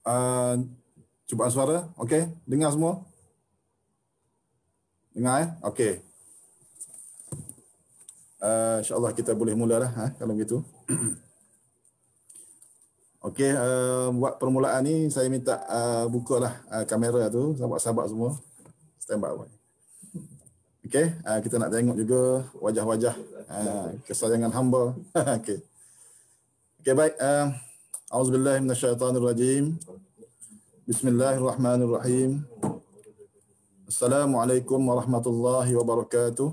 Cubaan suara, okey? Dengar semua? Dengar Okey. InsyaAllah kita boleh mulalah kalau begitu. Okey, buat permulaan ni saya minta bukalah kamera tu, sahabat-sahabat semua. Stand by. Okey, kita nak tengok juga wajah-wajah kesayangan hamba. Okey. Okey, baik. Auzubillahi minasyaitanirrajim. Bismillahirrahmanirrahim. Assalamualaikum warahmatullahi wabarakatuh.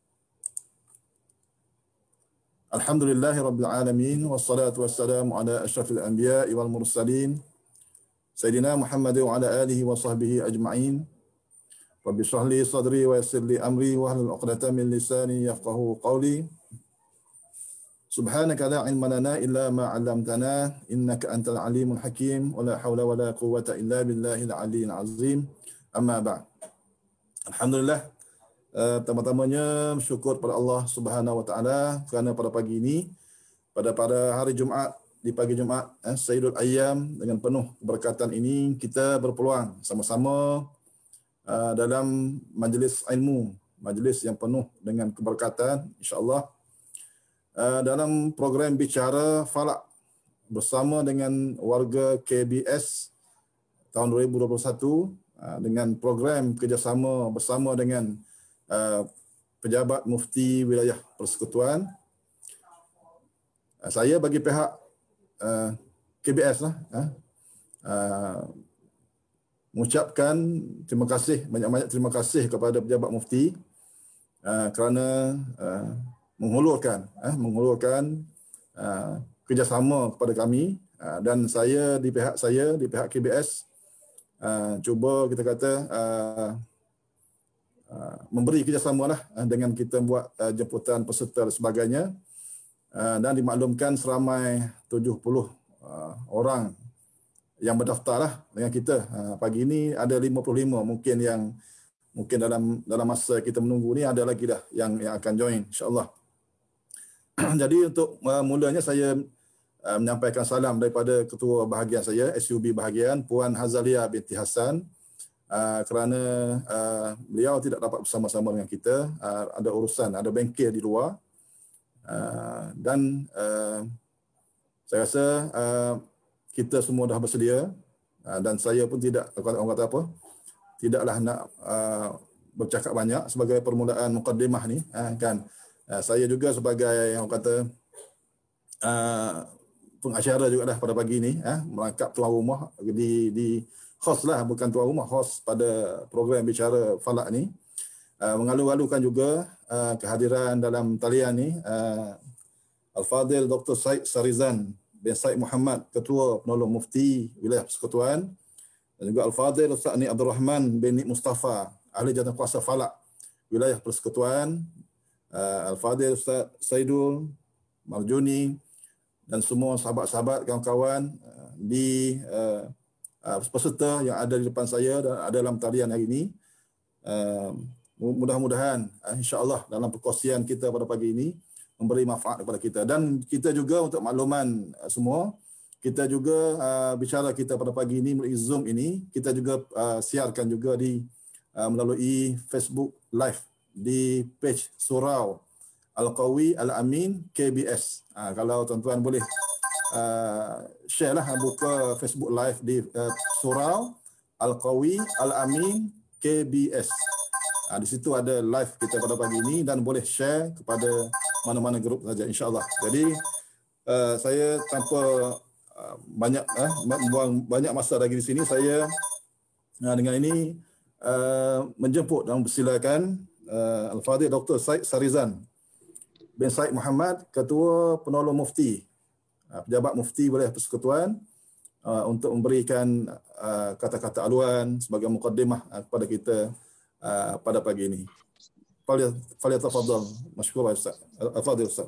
Alhamdulillahi rabbil alamin wassalatu wassalamu ala asyrafil anbiya'i wal mursalin Sayyidina Muhammad wa ala alihi wa sahbihi ajma'in. Rabbi shrah li sadri wa yassir li amri wa hlul 'uqdatam min lisani yafqahu qawli. Subhanaka la ilma lana illa ma 'allamtana innaka antal alimul hakim wa la haula wa la quwwata illa billahil aliyyil azim. Amma ba'd. Alhamdulillah, pertama-tamanya syukur pada Allah Subhanahu wa taala kerana pada pagi ini, pada hari Jumaat, di pagi Jumaat Sayyidul Ayyam, dengan penuh keberkatan ini kita berpeluang sama-sama dalam majlis ilmu, majlis yang penuh dengan keberkatan insya-Allah, dalam program Bicara Falak bersama dengan warga KBS tahun 2021, dengan program kerjasama bersama dengan pejabat mufti wilayah persekutuan. Saya bagi pihak KBS mengucapkan terima kasih, banyak-banyak terima kasih kepada pejabat mufti kerana menghulurkan kerjasama kepada kami, dan saya di pihak KBS cuba kita kata memberi kerjasama lah dengan kita buat jemputan peserta dan sebagainya, dan dimaklumkan seramai 70 orang yang berdaftar lah dengan kita. Pagi ini ada 55 mungkin dalam masa kita menunggu ni ada lagi dah yang akan join insya-Allah. Jadi untuk mulanya saya menyampaikan salam daripada ketua bahagian saya, SUB bahagian Puan Hazalia binti Hasan, kerana beliau tidak dapat bersama-sama dengan kita, ada urusan, ada bengkel di luar, dan saya rasa kita semua dah bersedia, dan saya pun tidaklah nak bercakap banyak sebagai permulaan mukaddimah ni kan. Saya juga sebagai pengacara juga dah pada pagi ni, merangkap tuan rumah di host lah, bukan tuan rumah, host pada program Bicara Falak ni. Mengalu-alukan juga kehadiran dalam talian ni Al-Fadhil Dr. Syed Sarizan bin Syed Muhammad, Ketua Penolong Mufti Wilayah Persekutuan, dan juga Al-Fadhil Ustaz Ni Abdul Rahman bin Ni Mustafa, Ahli Jawatankuasa Falak Wilayah Persekutuan, Al-Fadhil Ustaz Saidul Marjuni, dan semua sahabat-sahabat, kawan-kawan di peserta yang ada di depan saya dan ada dalam talian hari ini. Mudah-mudahan insya-Allah dalam perkongsian kita pada pagi ini memberi manfaat kepada kita. Dan kita juga untuk makluman semua, kita juga bicara kita pada pagi ini melalui Zoom ini, kita juga siarkan juga melalui Facebook Live di page Surau Al-Qawi Al-Amin KBS. Kalau tuan-tuan boleh share lah, buka Facebook Live di Surau Al-Qawi Al-Amin KBS. Di situ ada live kita pada pagi ini, dan boleh share kepada mana-mana grup saja insya-Allah. Jadi saya tanpa buang banyak masa lagi di sini, saya dengan ini menjemput dan mempersilakan Al-Fadhil Dr. Syed Sarizan bin Syed Muhammad, Ketua Penolong Mufti, pejabat mufti wilayah persekutuan, untuk memberikan kata-kata aluan sebagai mukaddimah kepada kita pada pagi ini. Falyatafaddal mashkura Ustaz. Al-Fadhil Ustaz.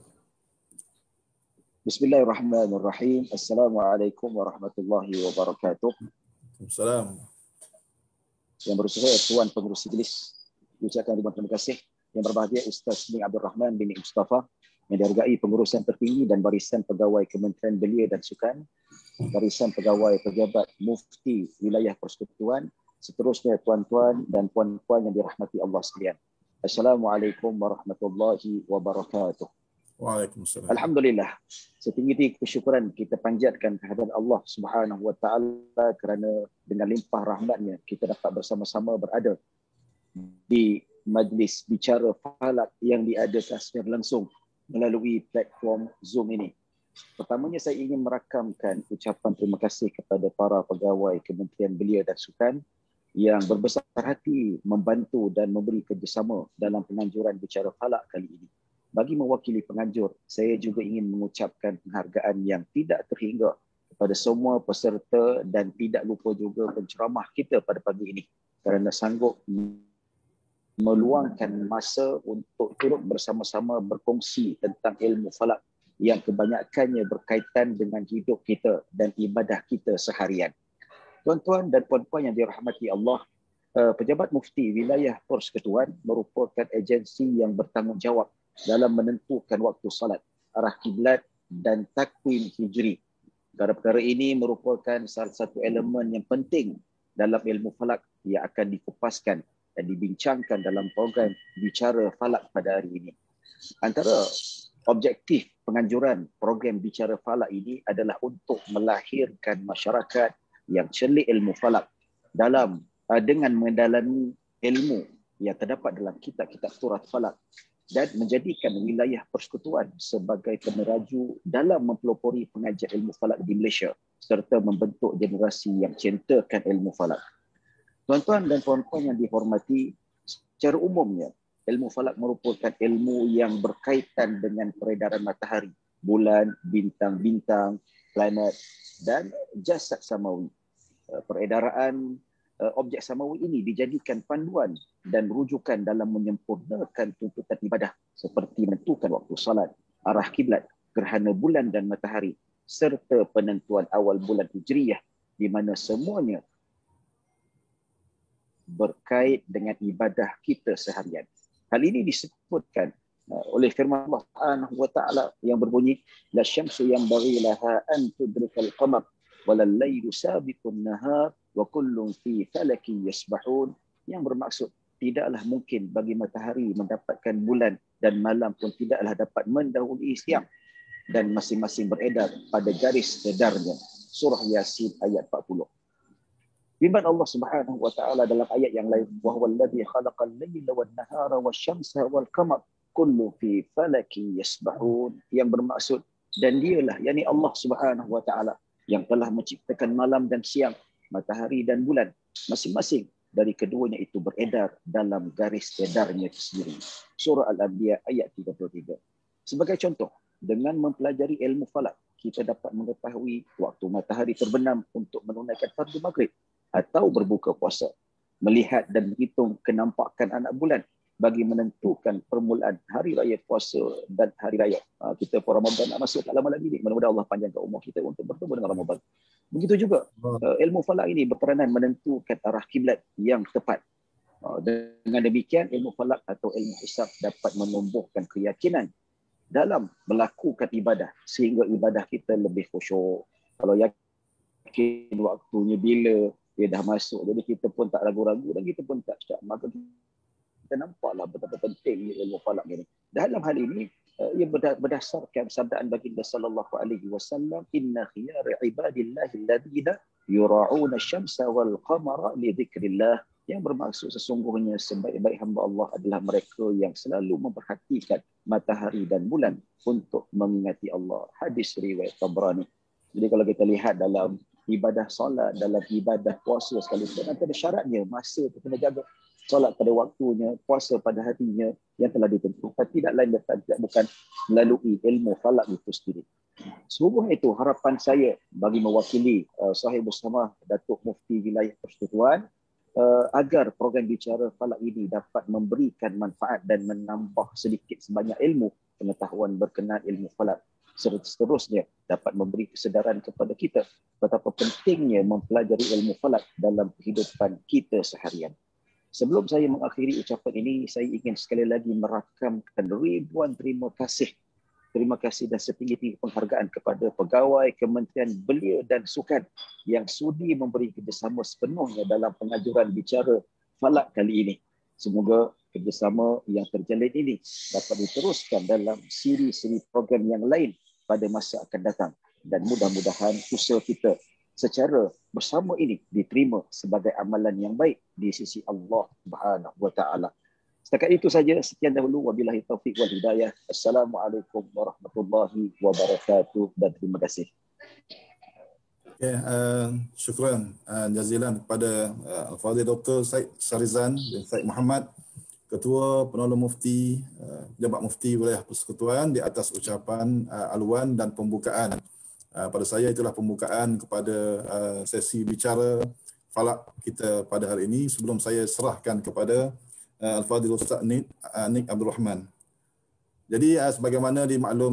Bismillahirrahmanirrahim. Assalamualaikum warahmatullahi wabarakatuh. Assalamualaikum. Yang bersahabat Tuan Pengurus Majlis, ucapkan ribuan terima kasih. Yang berbahagia Ustaz Ni Abdul Rahman bin Mustafa, yang dihargai pengurusan tertinggi dan barisan pegawai Kementerian Belia dan Sukan, barisan pegawai pejabat mufti wilayah persekutuan, seterusnya tuan-tuan dan puan-puan yang dirahmati Allah sekalian. Assalamualaikum warahmatullahi wabarakatuh. Waalaikumsalam. Alhamdulillah, setinggi-tinggi kesyukuran kita panjatkan kehadirat Allah Subhanahu wa taala kerana dengan limpah rahmatnya kita dapat bersama-sama berada di majlis bicara falak yang diadakan secara langsung melalui platform Zoom ini. Pertamanya saya ingin merakamkan ucapan terima kasih kepada para pegawai Kementerian Belia dan Sukan yang berbesar hati membantu dan memberi kerjasama dalam penganjuran bicara falak kali ini. Bagi mewakili penganjur, saya juga ingin mengucapkan penghargaan yang tidak terhingga kepada semua peserta dan tidak lupa juga penceramah kita pada pagi ini kerana sanggup meluangkan masa untuk turut bersama-sama berkongsi tentang ilmu falak yang kebanyakannya berkaitan dengan hidup kita dan ibadah kita seharian. Tuan-tuan dan puan-puan yang dirahmati Allah, Pejabat Mufti Wilayah Persekutuan merupakan agensi yang bertanggungjawab dalam menentukan waktu salat, arah kiblat dan takwim hijri. Perkara-perkara ini merupakan salah satu elemen yang penting dalam ilmu falak yang akan dikupaskan dan dibincangkan dalam program Bicara Falak pada hari ini. Antara objektif penganjuran program Bicara Falak ini adalah untuk melahirkan masyarakat yang celik ilmu falak dengan mendalami ilmu yang terdapat dalam kitab-kitab surat falak dan menjadikan wilayah persekutuan sebagai peneraju dalam mempelopori pengajian ilmu falak di Malaysia serta membentuk generasi yang cintakan ilmu falak. Tuan-tuan dan puan-puan yang dihormati, secara umumnya ilmu falak merupakan ilmu yang berkaitan dengan peredaran matahari, bulan, bintang-bintang, planet dan jasad samawi. Peredaraan objek samawi ini dijadikan panduan dan rujukan dalam menyempurnakan tuntutan ibadah seperti menentukan waktu salat, arah kiblat, gerhana bulan dan matahari serta penentuan awal bulan Hijriyah di mana semuanya berkait dengan ibadah kita seharian. Hal ini disebutkan oleh firman Allah Subhanahu wa taala yang berbunyi la syamsu yanbaghi laha an tudrikal qamar walal lailu sabiqun nahar wa kullun fi falakin yasbahun, yang bermaksud tidaklah mungkin bagi matahari mendapatkan bulan dan malam pun tidaklah dapat mendahului siang dan masing-masing beredar pada garis edarnya. Surah Yasin ayat 40. Firman Allah Subhanahu wa taala dalam ayat yang lain, wa huwal ladzi khalaqal laila wan nahara wasyamsa wal qamar kullu fi falakin yasbahun, yang bermaksud dan dialah yakni Allah Subhanahu wa taala yang telah menciptakan malam dan siang, matahari dan bulan, masing-masing dari keduanya itu beredar dalam garis edarnya sendiri. Surah Al-Anbiya ayat 33. Sebagai contoh, dengan mempelajari ilmu falak, kita dapat mengetahui waktu matahari terbenam untuk menunaikan fardu maghrib atau berbuka puasa, melihat dan menghitung kenampakan anak bulan bagi menentukan permulaan hari raya puasa dan hari raya. Kita pun Ramadan nak masuk tak lama lagi ni. Mudah-mudahan Allah panjangkan umur kita untuk bertemu dengan Ramadan. Begitu juga ilmu falak ini berperanan menentukan arah kiblat yang tepat. Dengan demikian ilmu falak atau ilmu hisab dapat menumbuhkan keyakinan dalam melakukan ibadah sehingga ibadah kita lebih khusyuk. Kalau yakin waktunya bila dia dah masuk, jadi kita pun tak ragu-ragu dan kita pun tak syak. Maka kita nampaklah betapa penting ilmu falak ini. Dalam hal ini ia berdasarkan sabdaan baginda sallallahu alaihi wasallam, inna khiyara ibadillahi alladhina yura'una asy-syamsa wal qamara li dzikrillah, yang bermaksud sesungguhnya sebaik-baik hamba Allah adalah mereka yang selalu memperhatikan matahari dan bulan untuk mengingati Allah. Hadis riwayat Tabrani. Jadi kalau kita lihat dalam ibadah solat, dalam ibadah puasa sekalipun, ada syaratnya, masa tu kena jaga. Solat pada waktunya, puasa pada harinya yang telah ditentukan, tidak lain dan tidak bukan melalui ilmu falak itu sendiri. Sehubung itu, harapan saya bagi mewakili sahib bersama Datuk Mufti Wilayah Persekutuan agar program Bicara Falak ini dapat memberikan manfaat dan menambah sedikit sebanyak ilmu pengetahuan berkenaan ilmu falak. Seterusnya dapat memberi kesedaran kepada kita betapa pentingnya mempelajari ilmu falak dalam kehidupan kita seharian. Sebelum saya mengakhiri ucapan ini, saya ingin sekali lagi merakamkan ribuan terima kasih terima kasih dan setinggi-tinggi penghargaan kepada pegawai Kementerian Belia dan Sukan yang sudi memberi kerjasama sepenuhnya dalam pengajuran bicara falak kali ini. Semoga kerjasama yang terjalin ini dapat diteruskan dalam siri-siri program yang lain pada masa akan datang. Dan mudah-mudahan usaha kita secara bersama ini diterima sebagai amalan yang baik di sisi Allah Subhanahu wa taala. Setakat itu saja, sekian dahulu, wabillahi taufik wal hidayah. Assalamualaikum warahmatullahi wabarakatuh dan terima kasih. Okay, syukran jazilan kepada Al-Fadhil Dr. Syed Syarizan bin Syed Muhammad, Ketua Penolong Mufti Jabat Mufti Wilayah Persekutuan, di atas ucapan aluan dan pembukaan. Pada saya itulah pembukaan kepada sesi bicara falak kita pada hari ini. Sebelum saya serahkan kepada Al-Fadhil Ustaz Nik Abdul Rahman. Jadi sebagaimana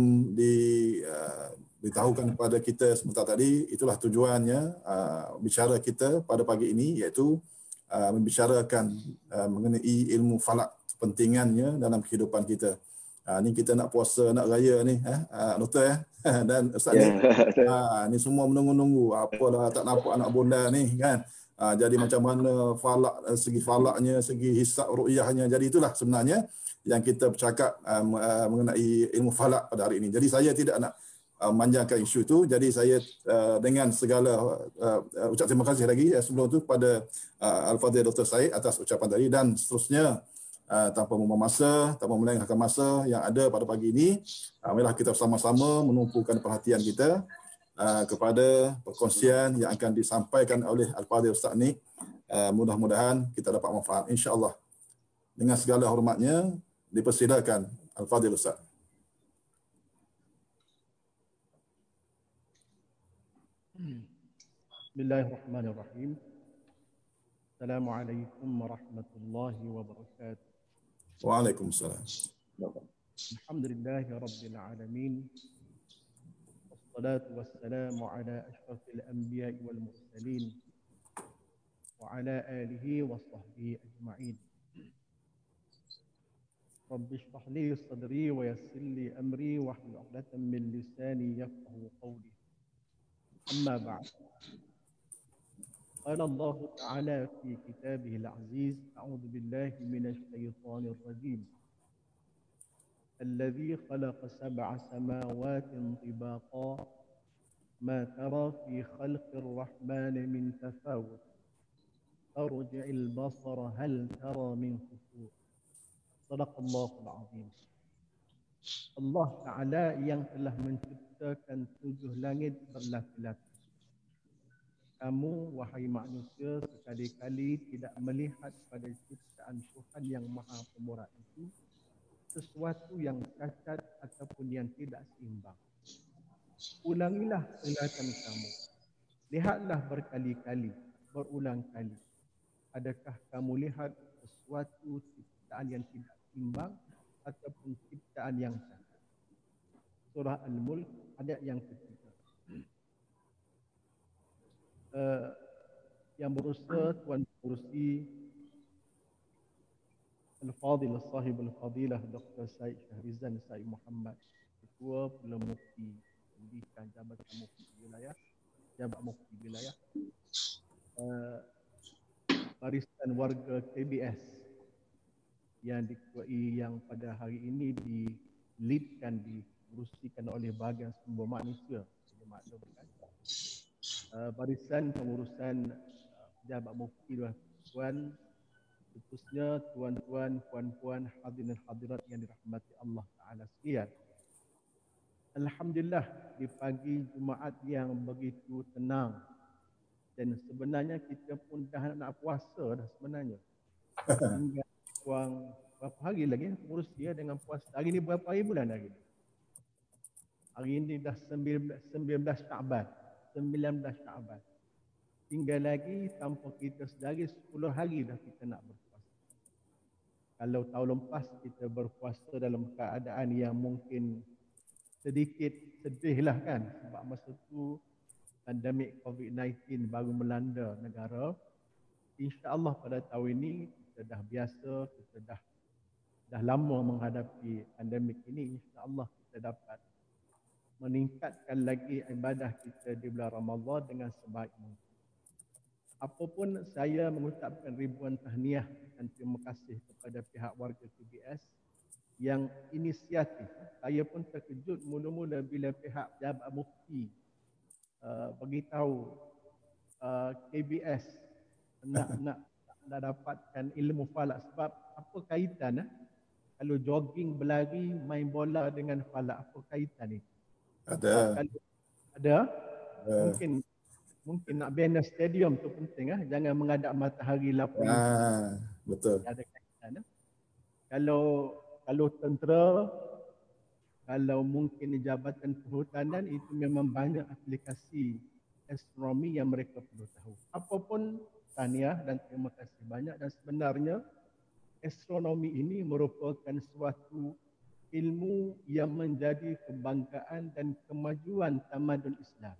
ditahukan kepada kita sebentar tadi, itulah tujuannya bicara kita pada pagi ini, iaitu membicarakan mengenai ilmu falak, kepentingannya dalam kehidupan kita. Ni kita nak puasa, nak raya ni, Doktor ya. Dan Ustaz ni, ni semua menunggu-nunggu. Apalah tak nampak anak bonda ni kan. Jadi macam mana falak, segi falaknya, segi hisab ru'yahnya. Jadi itulah sebenarnya yang kita bercakap mengenai ilmu falak pada hari ini. Jadi saya tidak nak manjangkan isu itu. Jadi saya dengan segala ucap terima kasih lagi sebelum itu pada Al-Fadhil Dr. Syed atas ucapan tadi, dan seterusnya tanpa membuang masa, tanpa melengahkan masa yang ada pada pagi ini, marilah kita bersama-sama menumpukan perhatian kita kepada perkongsian yang akan disampaikan oleh Al-Fadhil Ustaz Nik. Mudah-mudahan kita dapat manfaat, insya-Allah. Dengan segala hormatnya, dipersilakan Al-Fadhil Ustaz. Bismillahirrahmanirrahim. Assalamualaikum warahmatullahi wabarakatuh. Waalaikumsalam. Alhamdulillahi rabbil alamin. Wassalatu wassalamu ala asyrafil anbiya'i wal mursalin wa ala alihi wa sahbihi ajma'in. Rabbi shrah li sadri wa yassir li amri wahlul 'uqdatam min lisani yafqahu qawli. Amma ba'd. قال الله تعالى في كتابه العزيز: أعوذ بالله من الشيطان الرجيم الذي خلق 7 سماوات طباقا ما ترى في خلق الرحمن من تفاوت ارجع البصر هل ترى من فطور. صدق الله العظيم. Allah Ta'ala yang telah menciptakan 7 langit berlapis-lapis. Kamu, wahai manusia, sekali-kali tidak melihat pada ciptaan Tuhan yang Maha Pemurah itu sesuatu yang cacat ataupun yang tidak seimbang. Ulangilah penglihatan kamu. Lihatlah berkali-kali, berulang kali. Adakah kamu lihat sesuatu ciptaan yang tidak seimbang ataupun ciptaan yang cacat? Surah Al-Mulk ayat yang ketiga. Yang berusaha Tuan Pengerusi Al-Fadhil Sahib Al-Fadilah Dr. Syed Syarizan Syed Muhammad, Ketua Penolong Mufti Pendidikan Jabatan Mufti Wilayah, Jabat Mufti Wilayah, Barisan Warga KBS yang diketuai, yang pada hari ini dilidkan, diurusikan oleh bahagian sumber manusia. Jadi maklumkan barisan pengurusan Jabat Mufti Tuan, khususnya tuan-tuan, puan-puan, hadirin hadirat yang dirahmati Allah Ta'ala sekalian. Alhamdulillah, di pagi Jumaat yang begitu tenang, dan sebenarnya kita pun dah nak puasa dah sebenarnya. Hingga kurang berapa hari lagi urus dia dengan puasa. Hari ni berapa hari bulan hari ni? Hari ini dah 19 Syaban. 19 Syaban. Tinggal lagi tanpa kita sedari 10 hari dah kita nak berpuasa. Kalau tahun lepas kita berpuasa dalam keadaan yang mungkin sedikit sedih lah kan, sebab masa tu pandemik COVID-19 baru melanda negara. InsyaAllah pada tahun ini kita dah biasa, kita dah lama menghadapi pandemik ini. InsyaAllah kita dapat meningkatkan lagi ibadah kita di bulan Ramadan dengan sebaik mungkin. Apapun, saya mengucapkan ribuan tahniah dan terima kasih kepada pihak warga KBS yang inisiatif. Saya pun terkejut mula-mula bila pihak Pejabat Mufti beritahu KBS nak dapatkan ilmu falak. Sebab apa kaitan kalau jogging, berlari, main bola dengan falak, apa kaitan ni? Ada. Kalau ada, mungkin nak bina stadium tu penting. Jangan menghadap matahari lapar. Betul. Ada kaitan. Kalau tentera, kalau mungkin jabatan perhutanan, itu memang banyak aplikasi astronomi yang mereka perlu tahu. Apapun, tahniah dan terima kasih banyak. Dan sebenarnya astronomi ini merupakan suatu ilmu yang menjadi kebanggaan dan kemajuan tamadun Islam.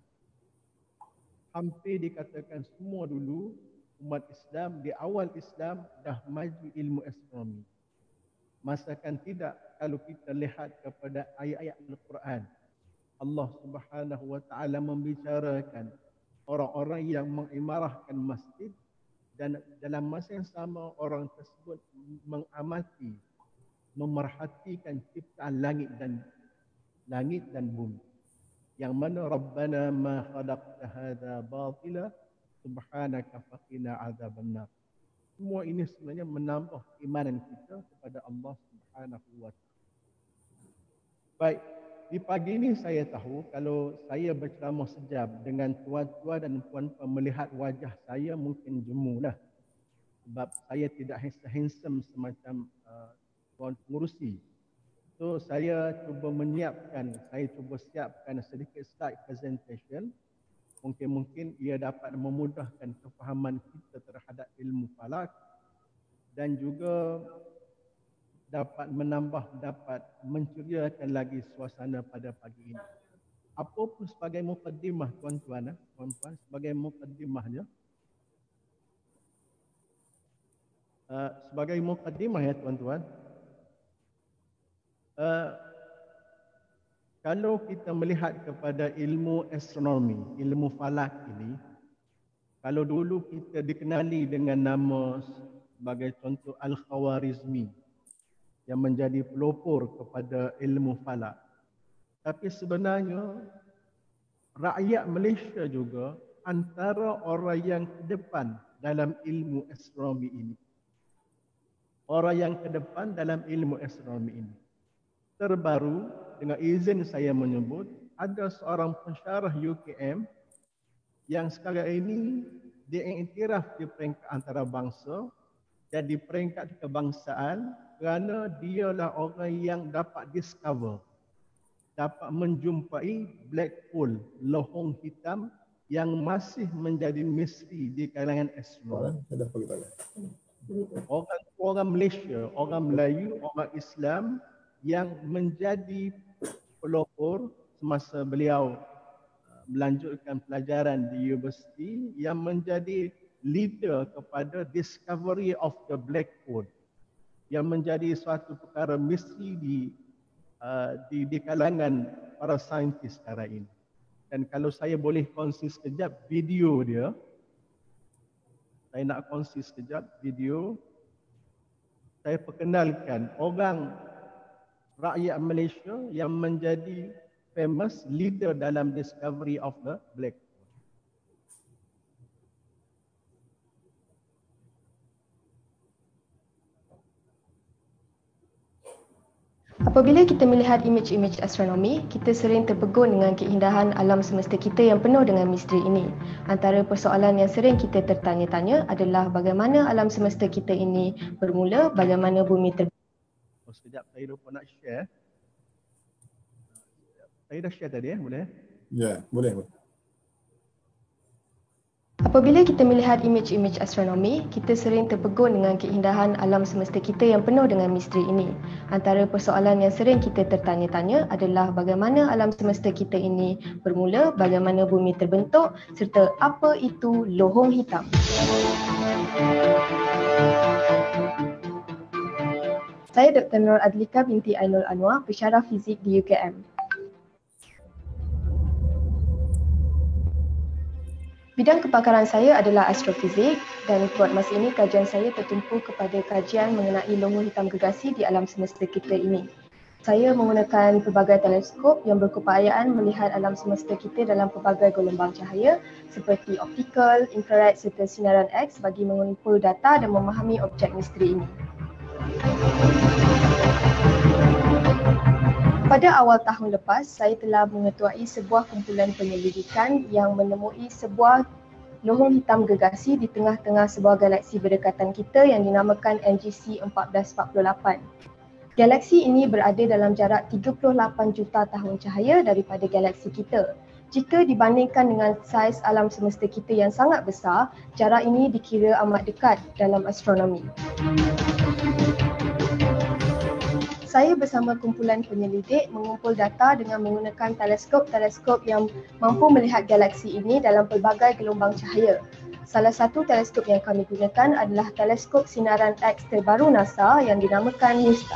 Hampir dikatakan semua dulu umat Islam di awal Islam dah maju ilmu astronomi. Masakan tidak, kalau kita lihat kepada ayat-ayat Al-Quran, Allah Subhanahu wa taala membicarakan orang-orang yang mengimarahkan masjid dan dalam masa yang sama orang tersebut mengamati, memerhatikan ciptaan langit dan bumi. Yang mana Rabbana ma khalaqta hadza batila subhanaka faqina adzabannar. Semua ini sebenarnya menambah keimanan kita kepada Allah Subhanahu wa taala. Baik, di pagi ini saya tahu kalau saya berceramah sejam dengan tuan-tuan dan puan-puan melihat wajah saya mungkin jemulah. Sebab saya tidak handsome semacam tuan pengurusi. So saya cuba siapkan sedikit slide presentation. Mungkin ia dapat memudahkan kefahaman kita terhadap ilmu falak dan juga dapat menceriakan lagi suasana pada pagi ini. Apapun sebagai mukaddimah tuan-tuan, sebagai mukaddimahnya. Sebagai mukaddimah ya tuan-tuan. Kalau kita melihat kepada ilmu astronomi, ilmu falak ini, kalau dulu kita dikenali dengan nama sebagai contoh Al-Khawarizmi yang menjadi pelopor kepada ilmu falak. Tapi sebenarnya rakyat Malaysia juga antara orang yang terdepan dalam ilmu astronomi ini. Orang yang terdepan dalam ilmu astronomi ini. Terbaru, dengan izin saya menyebut, ada seorang pensyarah UKM yang sekarang ini diiktiraf di peringkat antarabangsa dan di peringkat kebangsaan kerana dialah orang yang dapat discover, dapat menjumpai black hole, lohong hitam yang masih menjadi misteri di kalangan astronomi. Orang Malaysia, orang Melayu, orang Islam yang menjadi pelopor semasa beliau melanjutkan pelajaran di universiti, yang menjadi leader kepada discovery of the black hole, yang menjadi suatu perkara misteri di kalangan para saintis sekarang ini. Dan kalau saya boleh kongsi sekejap video dia, saya nak kongsi sekejap video. Saya perkenalkan orang rakyat Malaysia yang menjadi famous leader dalam discovery of the black hole. Apabila kita melihat imej-imej astronomi, kita sering terpegun dengan keindahan alam semesta kita yang penuh dengan misteri ini. Antara persoalan yang sering kita tertanya-tanya adalah bagaimana alam semesta kita ini bermula, bagaimana bumi Sekejap, saya lupa nak share. Saya dah share tadi, boleh? Ya, boleh. Apabila kita melihat imej-imej astronomi, kita sering terpegun dengan keindahan alam semesta kita yang penuh dengan misteri ini. Antara persoalan yang sering kita tertanya-tanya adalah bagaimana alam semesta kita ini bermula, bagaimana bumi terbentuk, serta apa itu lohong hitam. Saya Dr. Nur Adlika binti Ainul Anwar, pensyarah fizik di UKM. Bidang kepakaran saya adalah astrofizik dan buat masa ini kajian saya tertumpu kepada kajian mengenai loho hitam gergasi di alam semesta kita ini. Saya menggunakan pelbagai teleskop yang berkeupayaan melihat alam semesta kita dalam pelbagai gelombang cahaya seperti optikal, infrared serta sinaran X bagi mengumpul data dan memahami objek misteri ini. Pada awal tahun lepas, saya telah mengetuai sebuah kumpulan penyelidikan yang menemui sebuah loho hitam gergasi di tengah-tengah sebuah galaksi berdekatan kita yang dinamakan NGC 1448. Galaksi ini berada dalam jarak 38 juta tahun cahaya daripada galaksi kita. Jika dibandingkan dengan saiz alam semesta kita yang sangat besar, jarak ini dikira amat dekat dalam astronomi. Saya bersama kumpulan penyelidik mengumpul data dengan menggunakan teleskop-teleskop yang mampu melihat galaksi ini dalam pelbagai gelombang cahaya. Salah satu teleskop yang kami gunakan adalah teleskop sinaran X terbaru NASA yang dinamakan MISTA.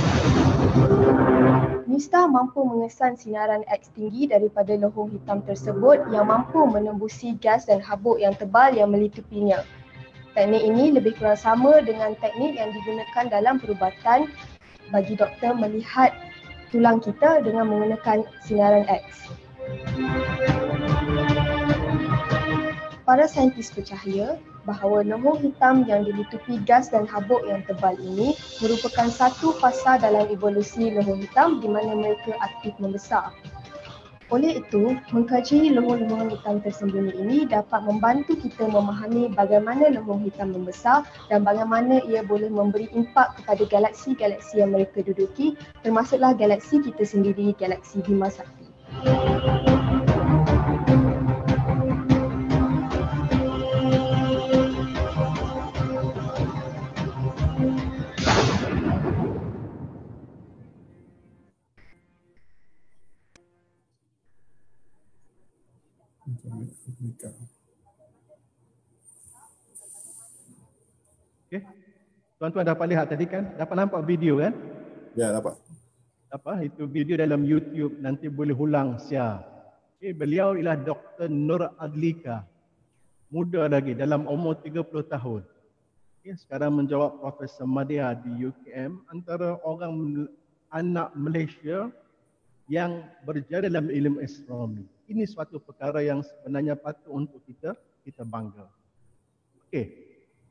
MISTA mampu mengesan sinaran X tinggi daripada loho hitam tersebut yang mampu menembusi gas dan habuk yang tebal yang melitupinya. Teknik ini lebih kurang sama dengan teknik yang digunakan dalam perubatan bagi doktor melihat tulang kita dengan menggunakan sinaran X. Para saintis percaya bahawa loho hitam yang dilitupi gas dan habuk yang tebal ini merupakan satu fasa dalam evolusi loho hitam di mana mereka aktif membesar. Oleh itu, mengkaji loho-loho hitam tersembunyi ini dapat membantu kita memahami bagaimana loho hitam membesar dan bagaimana ia boleh memberi impak kepada galaksi-galaksi yang mereka duduki, termasuklah galaksi kita sendiri, galaksi Bima Sakti. Okey. Tuan-tuan dapat lihat tadi kan? Dapat nampak video kan? Ya, dapat. Itu video dalam YouTube, nanti boleh ulang share. Beliau ialah Dr. Nur Adlika. Muda lagi, dalam umur 30 tahun. Sekarang menjawab Profesor Madya di UKM, antara orang anak Malaysia yang berjaya dalam ilmu astronomi. Ini suatu perkara yang sebenarnya patut untuk kita bangga. Okey.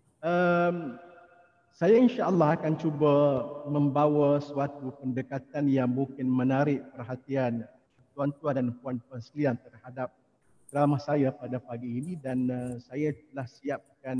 Saya insya-Allah akan cuba membawa suatu pendekatan yang mungkin menarik perhatian tuan-tuan dan puan-puan sekalian terhadap ceramah saya pada pagi ini, dan saya telah siapkan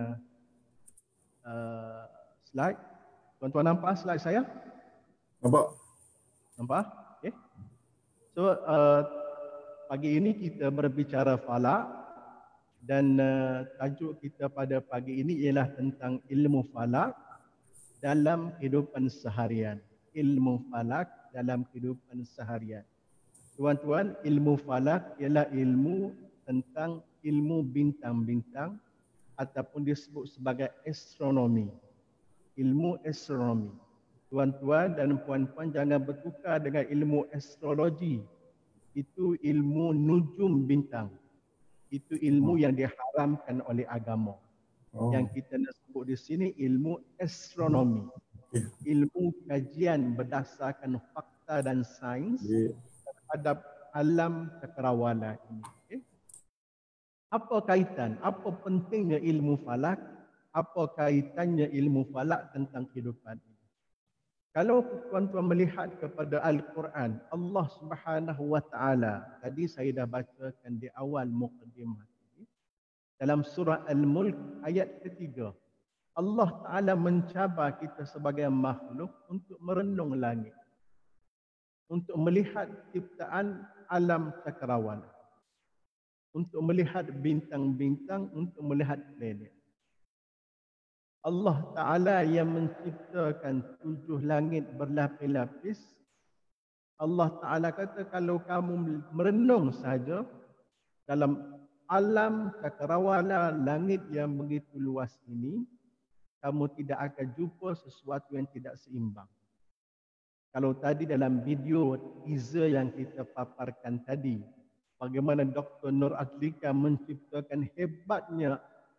slide. Tuan-tuan nampak slide saya? Nampak? Nampak? Okey. So pagi ini kita berbicara falak. Dan tajuk kita pada pagi ini ialah tentang ilmu falak dalam kehidupan seharian. Ilmu falak dalam kehidupan seharian. Tuan-tuan, ilmu falak ialah ilmu tentang ilmu bintang-bintang ataupun disebut sebagai astronomi. Ilmu astronomi. Tuan-tuan dan puan-puan jangan bertukar dengan ilmu astrologi. Itu ilmu nujum bintang. Itu ilmu yang diharamkan oleh agama. Yang kita nak sebut di sini ilmu astronomi. Ilmu kajian berdasarkan fakta dan sains terhadap alam cakrawala ini. Apa kaitan? Apa pentingnya ilmu falak? Apa kaitannya ilmu falak tentang kehidupan ini? Kalau tuan-tuan melihat kepada Al-Quran, Allah Subhanahu wa taala, tadi saya dah bacakan di awal mukadimah ini, dalam surah Al-Mulk ayat ketiga, Allah Taala mencabar kita sebagai makhluk untuk merenung langit, untuk melihat ciptaan alam cakrawala, untuk melihat bintang-bintang, untuk melihat planet. Allah Ta'ala yang menciptakan 7 langit berlapis-lapis. Allah Ta'ala kata kalau kamu merenung saja dalam alam cakrawala langit yang begitu luas ini, kamu tidak akan jumpa sesuatu yang tidak seimbang. Kalau tadi dalam video teaser yang kita paparkan tadi, bagaimana Dr. Nur Adlika menciptakan hebatnya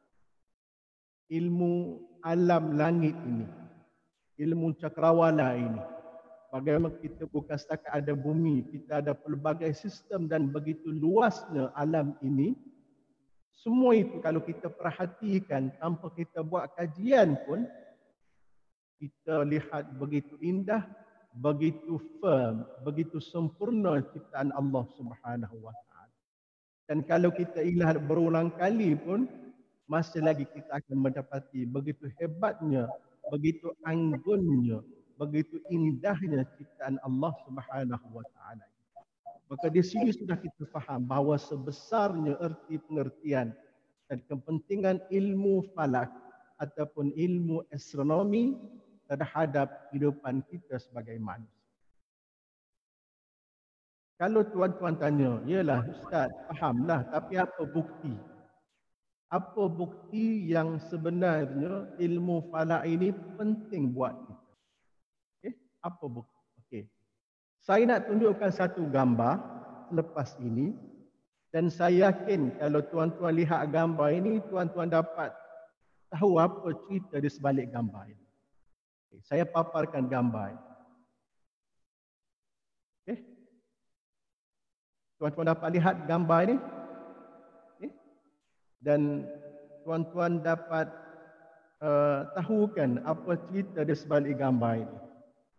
ilmu alam langit ini, ilmu cakrawala ini. Bagaimana kita bukan setakat ada bumi, kita ada pelbagai sistem dan begitu luasnya alam ini. Semua itu kalau kita perhatikan tanpa kita buat kajian pun, kita lihat begitu indah, begitu firm, begitu sempurna ciptaan Allah Subhanahu wa taala. Dan kalau kita lihat berulang kali pun, masih lagi kita akan mendapati begitu hebatnya, begitu anggunnya, begitu indahnya ciptaan Allah Subhanahu wa taala. Maka di sini sudah kita faham bahawa sebesarnya erti pengertian dan kepentingan ilmu falak ataupun ilmu astronomi terhadap kehidupan kita sebagai manusia. Kalau tuan-tuan tanya, yalah Ustaz, fahamlah, tapi apa bukti? Apa bukti yang sebenarnya ilmu falak ini penting buat kita? Okay? Apa bukti? Okay. Saya nak tunjukkan satu gambar selepas ini dan saya yakin kalau tuan-tuan lihat gambar ini, tuan-tuan dapat tahu apa cerita di sebalik gambar ini. Okay. Saya paparkan gambar ini. Okay. Tuan-tuan dapat lihat gambar ini? Okay. Dan tuan-tuan dapat tahukan apa cerita di sebalik gambar ini.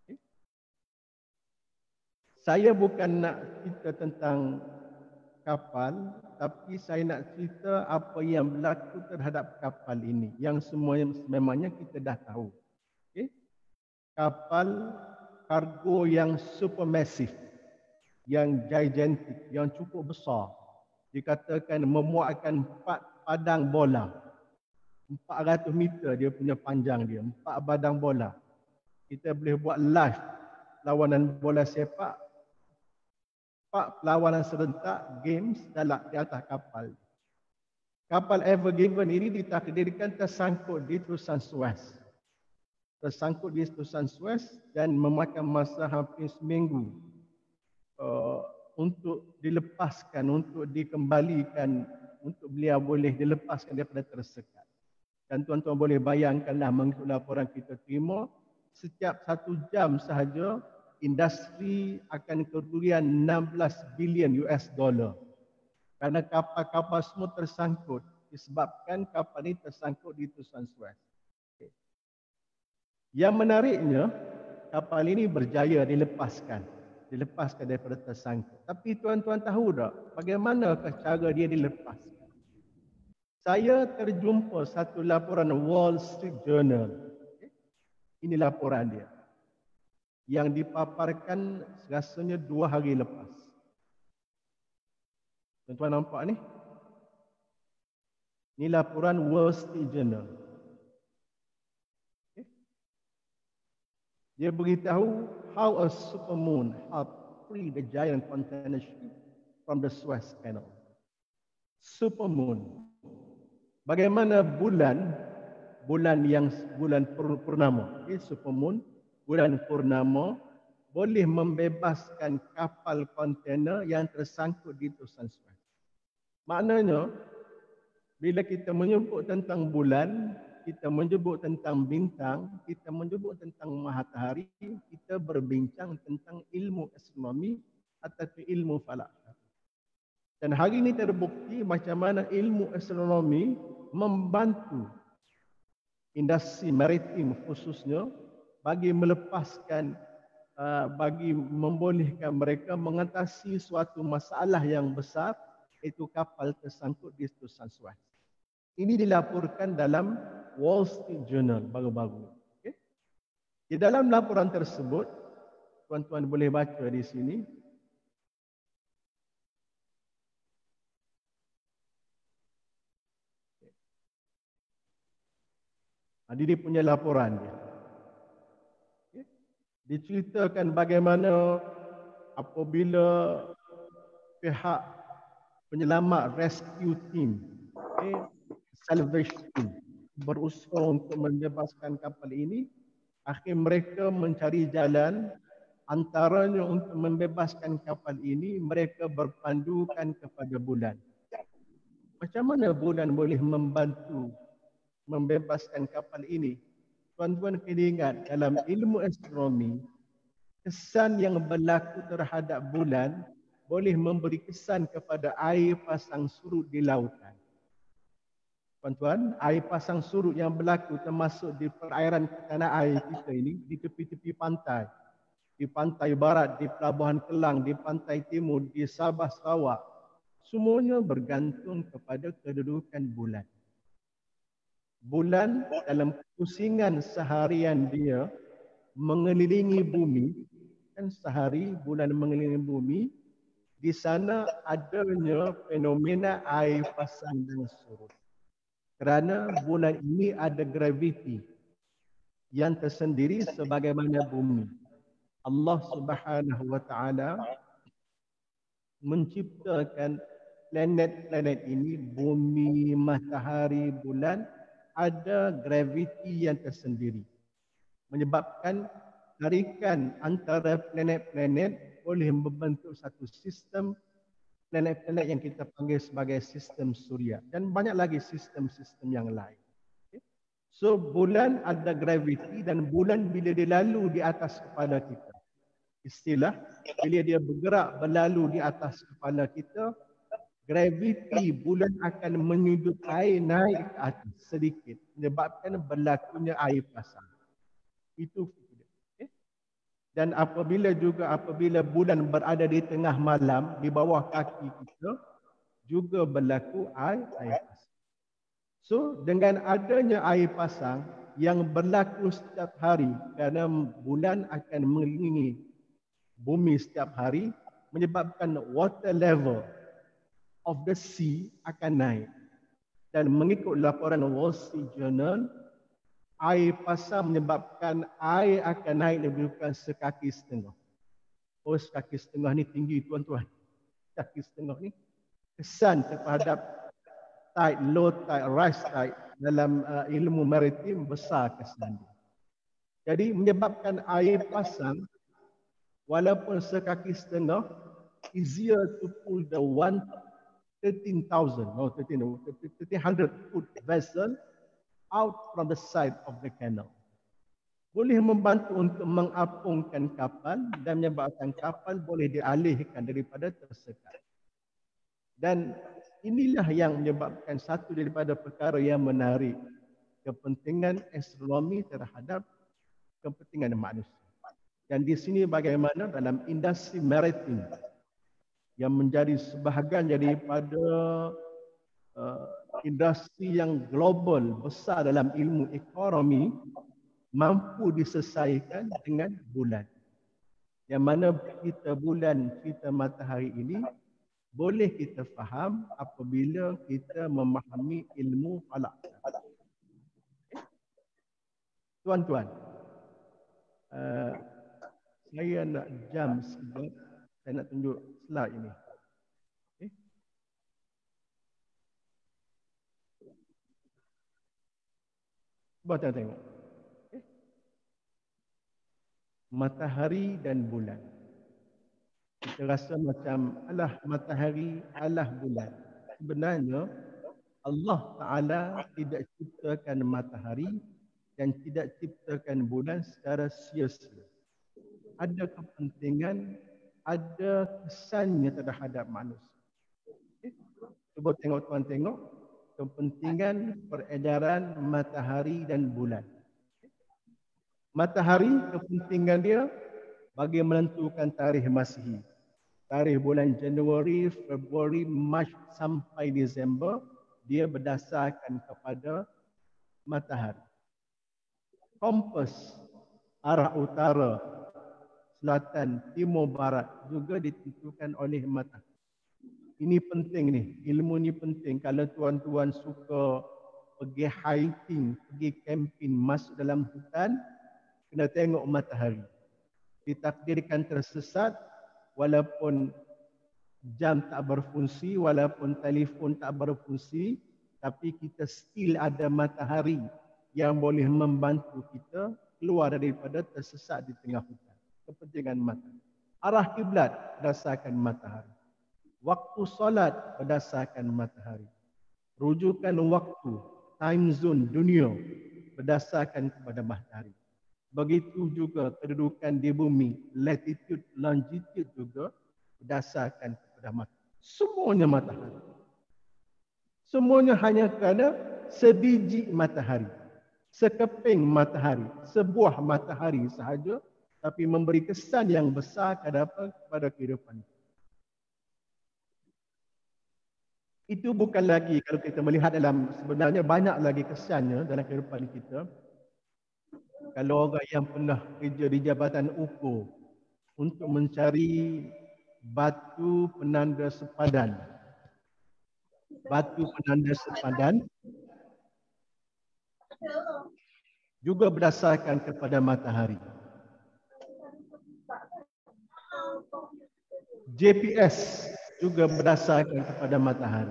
Saya bukan nak cerita tentang kapal, tapi saya nak cerita apa yang berlaku terhadap kapal ini. Yang semuanya memangnya kita dah tahu. Okay? Kapal kargo yang supermassive, yang gigantic, yang cukup besar. Dikatakan memuatkan 4 padang bola. 400 meter dia punya panjang dia, 4 padang bola. Kita boleh buat live lawanan bola sepak, 4 perlawanan serentak games di atas kapal. Kapal Ever Given ini ditakdirkan tersangkut di Terusan Suez. Tersangkut di Terusan Suez dan memakan masa hampir seminggu untuk dilepaskan, untuk dikembalikan, untuk beliau boleh dilepaskan daripada tersekat. Dan tuan-tuan boleh bayangkanlah mengikut laporan kita terima, setiap 1 jam sahaja industri akan kerugian 16 bilion US dollar. Kerana kapal-kapal semua tersangkut disebabkan kapal ini tersangkut di Terusan Suez. Okay. Yang menariknya, kapal ini berjaya dilepaskan daripada tersangkut. Tapi tuan-tuan tahu tak bagaimana cara dia dilepaskan? Saya terjumpa satu laporan Wall Street Journal. Okay. Ini laporan dia yang dipaparkan rasanya 2 hari lepas. Tuan-tuan nampak ni? Ini laporan Wall Street Journal. Okay. Dia beritahu how a supermoon helped free the giant container ship from the Suez Canal. Supermoon. Bagaimana bulan purnama, okay, supermoon, bulan purnama boleh membebaskan kapal kontainer yang tersangkut di Terusan Suez. Maknanya, bila kita menyebut tentang bulan, kita menyebut tentang bintang, kita menyebut tentang matahari, kita berbincang tentang ilmu astronomi atau ilmu falak. Dan hari ini terbukti macam mana ilmu astronomi membantu industri maritim khususnya bagi melepaskan, bagi membolehkan mereka mengatasi suatu masalah yang besar, iaitu kapal tersangkut di Terusan Suez. Ini dilaporkan dalam Wall Street Journal baru-baru. Okay. Di dalam laporan tersebut, tuan-tuan boleh baca di sini. Ini punya laporan dia. Diceritakan bagaimana apabila pihak penyelamat rescue team, salvage team, berusaha untuk membebaskan kapal ini, akhirnya mereka mencari jalan Antaranya untuk membebaskan kapal ini, mereka berpandukan kepada bulan. Macam mana bulan boleh membantu membebaskan kapal ini? Tuan-tuan kena ingat, dalam ilmu astronomi, kesan yang berlaku terhadap bulan boleh memberi kesan kepada air pasang surut di lautan. Tuan-tuan, air pasang surut yang berlaku termasuk di perairan tanah air kita ini, di tepi-tepi pantai. Di pantai barat, di Pelabuhan Kelang, di pantai timur, di Sabah, Sarawak. Semuanya bergantung kepada kedudukan bulan. Bulan dalam pusingan seharian dia mengelilingi bumi, kan sehari bulan mengelilingi bumi, di sana adanya fenomena air pasang dan surut. Kerana bulan ini ada graviti yang tersendiri sebagaimana bumi. Allah Subhanahu wa taala menciptakan planet-planet ini, bumi, matahari, bulan, ada graviti yang tersendiri. Menyebabkan tarikan antara planet-planet boleh membentuk satu sistem planet-planet yang kita panggil sebagai sistem suria. Dan banyak lagi sistem-sistem yang lain. So bulan ada graviti dan bulan bila dia lalu di atas kepala kita. Istilah, bila dia bergerak berlalu di atas kepala kita, graviti bulan akan menyudut air naik ke atas sedikit, menyebabkan berlakunya air pasang. Itu okay. Dan apabila bulan berada di tengah malam, di bawah kaki kita, juga berlaku air pasang. So, dengan adanya air pasang yang berlaku setiap hari, kerana bulan akan mengelilingi bumi setiap hari, menyebabkan water level of the sea akan naik. Dan mengikut laporan Wall Street Journal, air pasang menyebabkan air akan naik lebih kurang sekaki setengah. Oh, sekaki setengah ni tinggi tuan-tuan. Sekaki setengah ni kesan terhadap tide, low tide, rise tide dalam ilmu maritim besar kesan dia. Jadi menyebabkan air pasang walaupun sekaki setengah, easier to pull the 1300 foot vessel out from the side of the canal. Boleh membantu untuk mengapungkan kapal dan menyebabkan kapal boleh dialihkan daripada tersekat. Dan inilah yang menyebabkan satu daripada perkara yang menarik, kepentingan astronomi terhadap kepentingan manusia. Dan di sini bagaimana dalam industri maritim yang menjadi sebahagian daripada industri yang global besar dalam ilmu ekonomi mampu diselesaikan dengan bulan. Yang mana kita bulan, kita matahari ini boleh kita faham apabila kita memahami ilmu falak. Tuan-tuan, saya nak jam sebab saya nak tunjuk slide ini. Okay. Cuba tengok. Okay. Matahari dan bulan. Kita rasa macam alah matahari, alah bulan. Sebenarnya Allah Ta'ala tidak ciptakan matahari dan tidak ciptakan bulan secara sia-sia. Ada kepentingan, ada kesannya terhadap manusia. Okay. Cuba tengok tuan tengok kepentingan peredaran matahari dan bulan. Okay. Matahari kepentingan dia bagi menentukan tarikh Masihi. Tarikh bulan Januari, Februari, Mac sampai Disember dia berdasarkan kepada matahari. Kompas arah utara, selatan, timur, barat juga ditentukan oleh matahari. Ini penting ni, ilmu ni penting. Kalau tuan-tuan suka pergi hiking, pergi camping, masuk dalam hutan, kena tengok matahari. Ditakdirkan tersesat, walaupun jam tak berfungsi, walaupun telefon tak berfungsi, tapi kita still ada matahari yang boleh membantu kita keluar daripada tersesat di tengah hutan. kepentingan matahari. Arah kiblat berdasarkan matahari. Waktu solat berdasarkan matahari. Rujukan waktu, time zone dunia berdasarkan kepada matahari. Begitu juga kedudukan di bumi, latitude, longitude juga berdasarkan kepada matahari. Semuanya matahari. Semuanya hanya kerana sebiji matahari, sekeping matahari, sebuah matahari sahaja, tapi memberi kesan yang besar kepada kehidupan. Itu bukan lagi, kalau kita melihat dalam, sebenarnya banyak lagi kesannya dalam kehidupan kita. Kalau orang yang pernah kerja di Jabatan Ukur untuk mencari batu penanda sepadan. Batu penanda sepadan juga berdasarkan kepada matahari. GPS juga berdasarkan kepada matahari.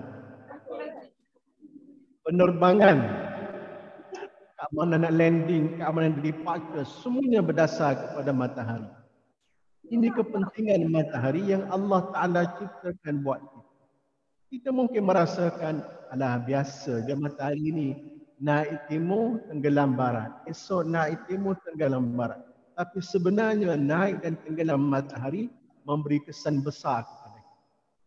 Penerbangan, kat mana nak landing, kat mana nak departure, semuanya berdasar kepada matahari. Ini kepentingan matahari yang Allah Ta'ala ciptakan buat kita. Kita mungkin merasakan, alah biasa je matahari ni naik timur, tenggelam barat. Esok naik timur, tenggelam barat. Tapi sebenarnya naik dan tenggelam matahari memberi kesan besar kepada kita.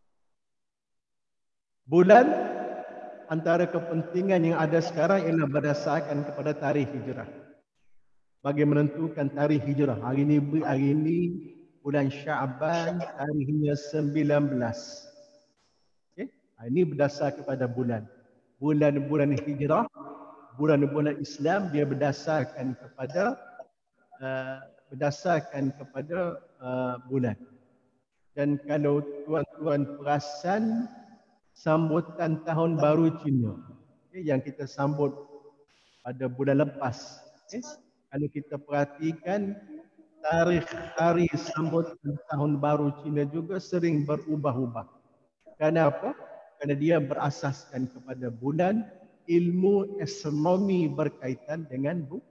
Bulan, antara kepentingan yang ada sekarang ialah berdasarkan kepada tarikh hijrah. Bagi menentukan tarikh hijrah. Hari ini bulan Syaban, tarikhnya 19. Okay? Ini berdasar kepada bulan. Bulan-bulan hijrah, bulan-bulan Islam, dia berdasarkan kepada bulan. Dan kalau tuan-tuan perasan, sambutan tahun baru Cina yang kita sambut pada bulan lepas. Kalau kita perhatikan, tarikh hari sambutan tahun baru Cina juga sering berubah-ubah. Kenapa? Kerana dia berasaskan kepada bulan, ilmu astronomi berkaitan dengan bulan.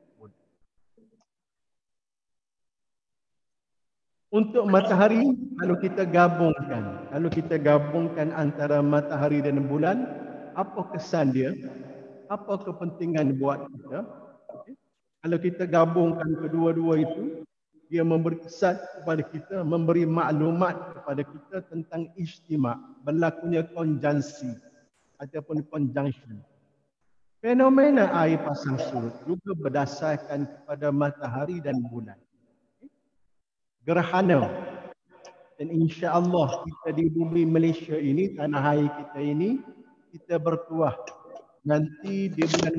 Untuk matahari, kalau kita gabungkan antara matahari dan bulan, apa kesan dia? Apa kepentingan buat kita? Okay. Kalau kita gabungkan kedua-dua itu, dia memberi kesan kepada kita, memberi maklumat kepada kita tentang ijtima', berlakunya konjunksi ataupun conjunction. Fenomena air pasang surut juga berdasarkan kepada matahari dan bulan. Gerhana. Dan insya-Allah kita di bumi Malaysia ini, tanah air kita ini, kita bertuah nanti di bulan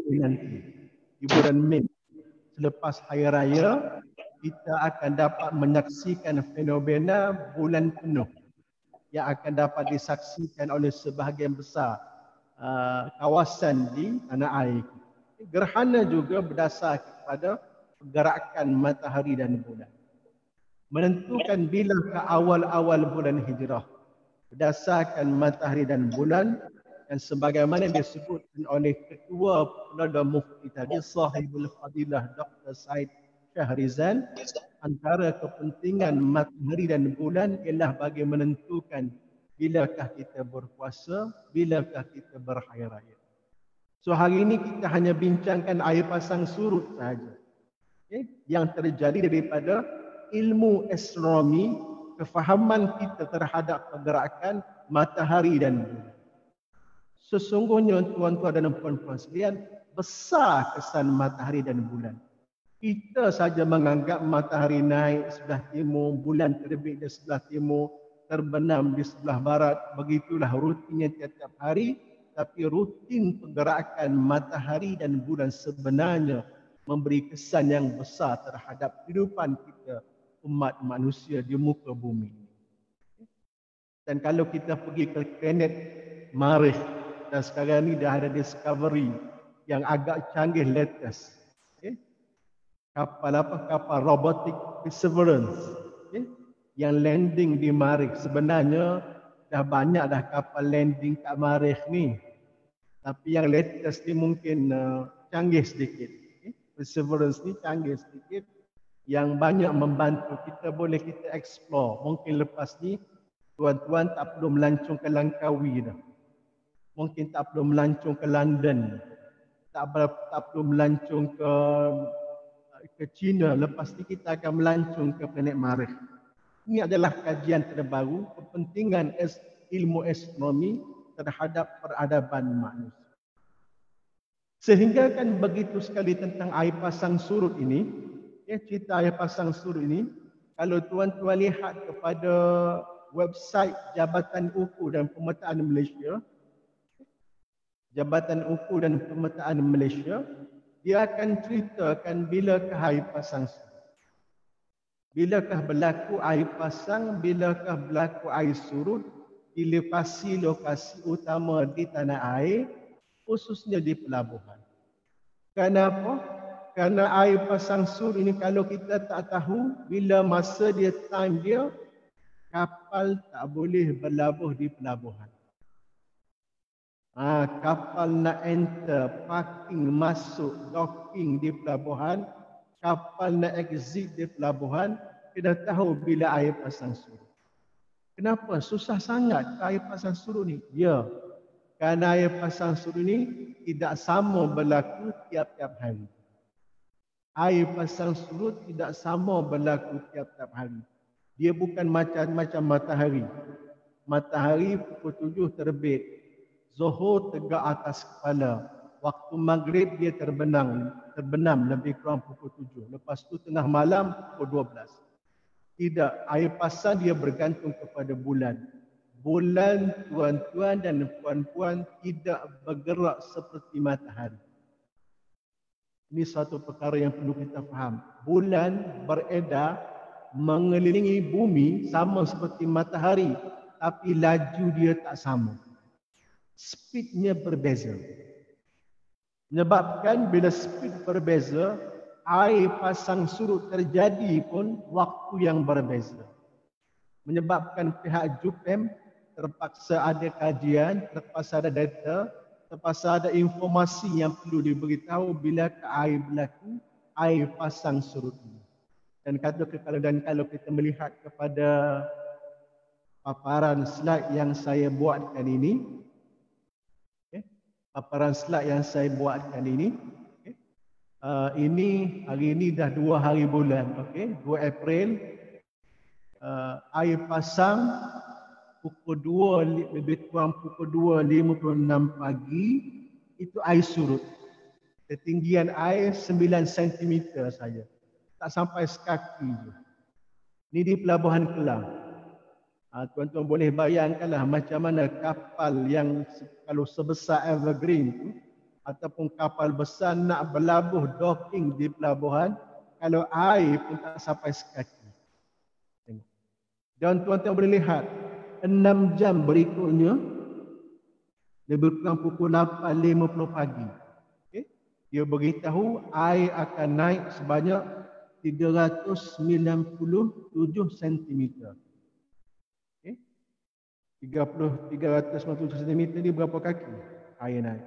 Mei selepas hari raya, kita akan dapat menyaksikan fenomena bulan penuh yang akan dapat disaksikan oleh sebahagian besar kawasan di tanah air. Gerhana juga berdasar kepada pergerakan matahari dan bulan. Menentukan bila ke awal-awal bulan hijrah berdasarkan matahari dan bulan, dan sebagaimana disebutkan oleh Ketua Perdana Mufti tadi, Sahibul Fadilah Dr. Said Syahrizan, antara kepentingan matahari dan bulan ialah bagi menentukan bilakah kita berpuasa, bilakah kita berhari raya. So hari ini kita hanya bincangkan air pasang surut sahaja. Okay? Yang terjadi daripada ilmu astronomi, kefahaman kita terhadap pergerakan matahari dan bulan. Sesungguhnya tuan-tuan dan puan-puan sekalian, besar kesan matahari dan bulan. Kita saja menganggap matahari naik sebelah timur, bulan terbit di sebelah timur, terbenam di sebelah barat. Begitulah rutinnya tiap-tiap hari. Tapi rutin pergerakan matahari dan bulan sebenarnya memberi kesan yang besar terhadap kehidupan kita, umat manusia di muka bumi. Dan kalau kita pergi ke planet Marikh, dan sekarang ni dah ada discovery yang agak canggih latest. Okay? Kapal robotic Perseverance, okay? Yang landing di Marikh. Sebenarnya dah banyak dah kapal landing kat Marikh ni. Tapi yang latest ni mungkin canggih sedikit. Okay? Perseverance ni canggih sedikit. yang banyak membantu. Kita explore. Mungkin lepas ni tuan-tuan tak perlu melancong ke Langkawi dah. Mungkin tak perlu melancong ke London. Tak perlu melancong ke China. Lepas ni kita akan melancong ke planet Marikh. Ini adalah kajian terbaru kepentingan ilmu astronomi terhadap peradaban manusia. Sehingga kan begitu sekali tentang air pasang surut ini, cerita air pasang surut ini, kalau tuan-tuan lihat kepada website Jabatan Ukur dan Pemetaan Malaysia, Jabatan Ukur dan Pemetaan Malaysia, dia akan ceritakan bilakah air pasang surut. Bilakah berlaku air pasang, bilakah berlaku air surut di lokasi-lokasi utama di tanah air, khususnya di pelabuhan. Kenapa? Kerana air pasang surut ini kalau kita tak tahu, bila masa dia, time dia, kapal tak boleh berlabuh di pelabuhan. Kapal nak enter, parking, masuk, docking di pelabuhan, kapal nak exit di pelabuhan, kena tahu bila air pasang surut. Kenapa? Susah sangat air pasang surut ni. Ya, kerana air pasang surut ni tidak sama berlaku tiap-tiap hari. Air pasang surut tidak sama berlaku tiap-tiap hari. Dia bukan macam matahari. Matahari pukul 7 terbit. Zuhur tegak atas kepala. Waktu maghrib dia terbenam lebih kurang pukul 7. Lepas tu tengah malam pukul 12. Tidak, air pasang dia bergantung kepada bulan. Bulan, tuan-tuan dan puan-puan, tidak bergerak seperti matahari. Ini satu perkara yang perlu kita faham. Bulan beredar mengelilingi bumi sama seperti matahari, tapi laju dia tak sama. Speednya berbeza. Menyebabkan bila speed berbeza, air pasang surut terjadi pun waktu yang berbeza. Menyebabkan pihak JUPEM terpaksa ada kajian, terpaksa ada data, terpaksa ada informasi yang perlu diberitahu bila air berlaku, air pasang surut ini. Dan kalau kita melihat kepada paparan slide yang saya buatkan ini, paparan slide yang saya buatkan ini, ini hari ini dah 2 hari bulan, 2 April, air pasang pukul 2, lebih kurang pukul 2.56 pagi, itu air surut. Ketinggian air 9 cm saja. Tak sampai sekaki je. Ini di Pelabuhan Kelang. Tuan-tuan boleh bayangkanlah macam mana kapal yang kalau sebesar Evergreen tu, ataupun kapal besar nak berlabuh docking di pelabuhan, kalau air pun tak sampai sekaki. Tengok. Dan tuan-tuan boleh lihat, 6 jam berikutnya, lebih kurang pukul 8.50 pagi. Dia beritahu air akan naik sebanyak 397 cm. 397 cm ni berapa kaki air naik?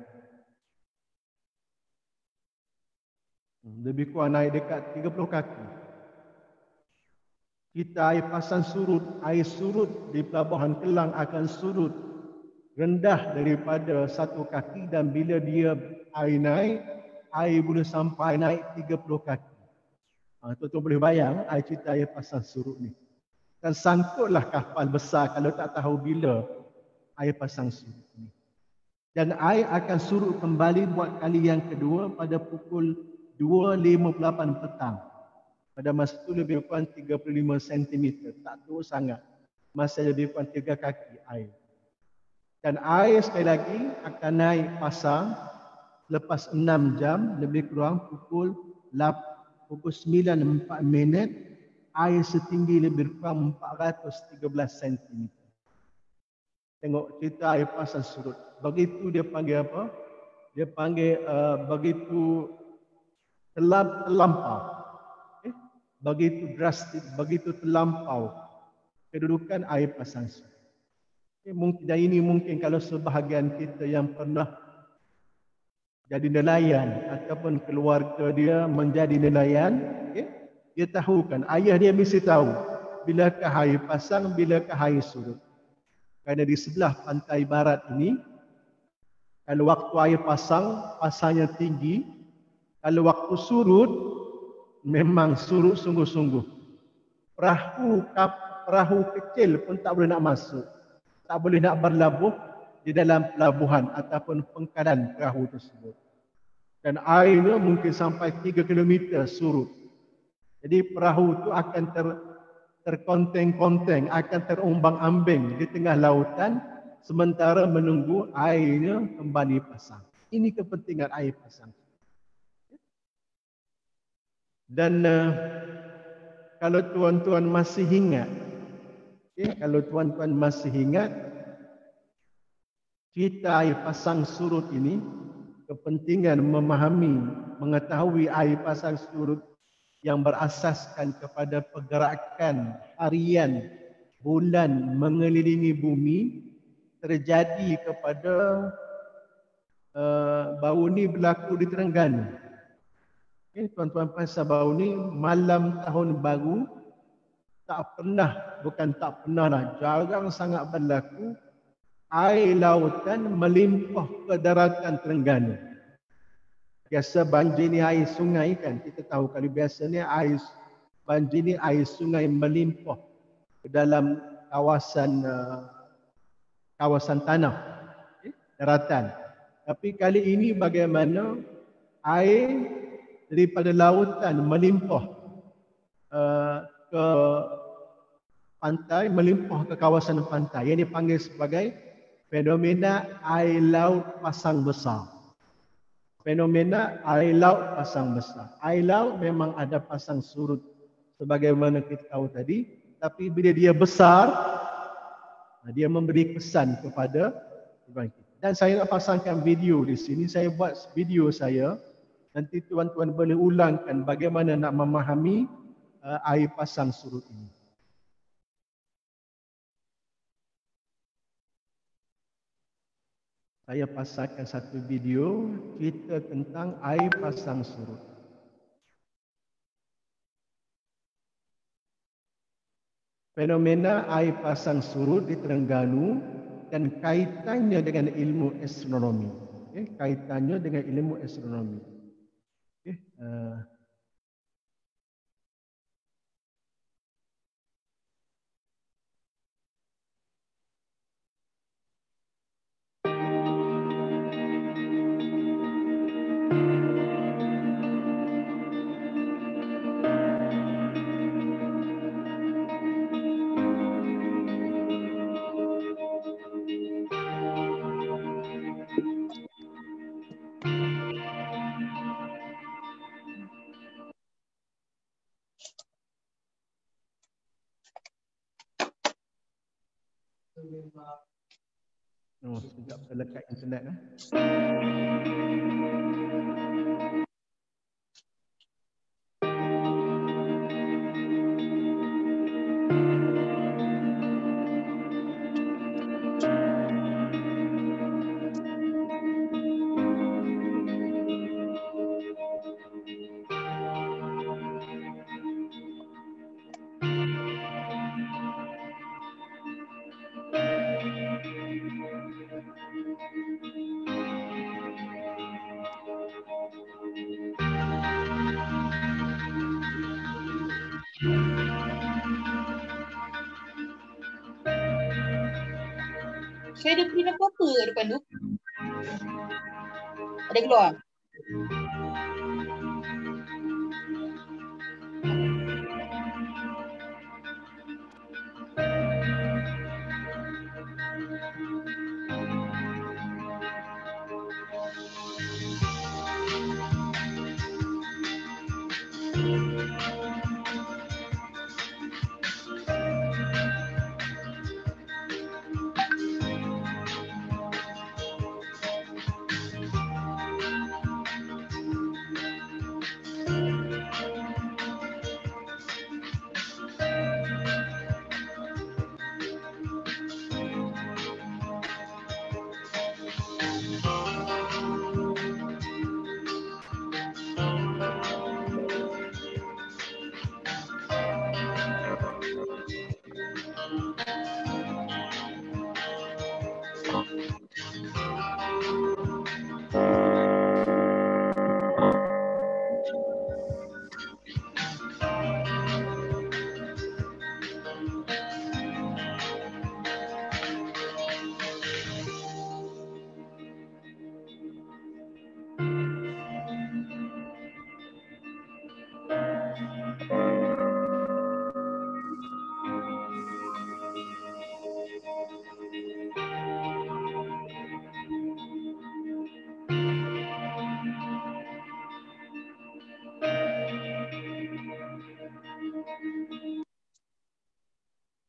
Lebih kurang naik dekat 30 kaki. Kita air pasang surut, air surut di Pelabuhan Kelang akan surut rendah daripada 1 kaki, dan bila dia air naik, air boleh sampai naik 30 kaki. Tuan-tuan boleh bayang cerita air pasang surut ni. Dan sangkutlah kapal besar kalau tak tahu bila air pasang surut ni. Dan air akan surut kembali buat kali yang kedua pada pukul 2.58 petang. Pada masa itu lebih kurang 35 cm. Tak teruk sangat. Masa lebih kurang 3 kaki air. Dan air sekali lagi akan naik pasang lepas 6 jam, lebih kurang pukul 9.04 minit, air setinggi lebih kurang 413 cm. Tengok cerita air pasang surut. Begitu dia panggil apa? Dia panggil begitu terlampau. Begitu drastik, begitu terlampau kedudukan air pasang surut. Dan ini mungkin kalau sebahagian kita yang pernah jadi nelayan ataupun keluarga dia menjadi nelayan, Dia tahu kan, ayah dia mesti tahu bilakah air pasang, bilakah air surut. Kerana di sebelah pantai barat ini, kalau waktu air pasang, pasangnya tinggi. Kalau waktu surut, memang surut sungguh-sungguh. Perahu kecil pun tak boleh nak masuk. Tak boleh nak berlabuh di dalam pelabuhan ataupun pangkalan perahu tersebut. Dan airnya mungkin sampai 3 km surut. Jadi perahu itu akan terkonteng-konteng, akan terombang-ambing di tengah lautan sementara menunggu airnya kembali pasang. Ini kepentingan air pasang. Dan kalau tuan-tuan masih ingat, cerita air pasang surut ini, kepentingan memahami, mengetahui air pasang surut yang berasaskan kepada pergerakan harian bulan mengelilingi bumi terjadi kepada baru ni berlaku di Terengganu. Tuan-tuan pasal baru ni malam tahun baru jarang sangat berlaku air lautan melimpah ke daratan Terengganu. Biasa banjir ni air sungai kan, kita tahu kalau biasanya banjir ni air sungai melimpah ke dalam kawasan tanah, daratan. Tapi kali ini bagaimana air daripada lautan melimpah ke pantai, melimpah ke kawasan pantai. Yang dipanggil sebagai fenomena air laut pasang besar. Fenomena air laut pasang besar. Air laut memang ada pasang surut sebagaimana kita tahu tadi, tapi bila dia besar, dia memberi kesan kepada kita. Dan saya nak pasangkan video di sini. Saya buat video saya. Nanti tuan-tuan boleh ulangkan bagaimana nak memahami air pasang surut ini. Saya pasangkan satu video cerita tentang air pasang surut. Fenomena air pasang surut di Terengganu dan kaitannya dengan ilmu astronomi. Kaitannya dengan ilmu astronomi. Sekejap saya lekat internet. Saya ada print apa-apa kat depan tu. Ada keluar.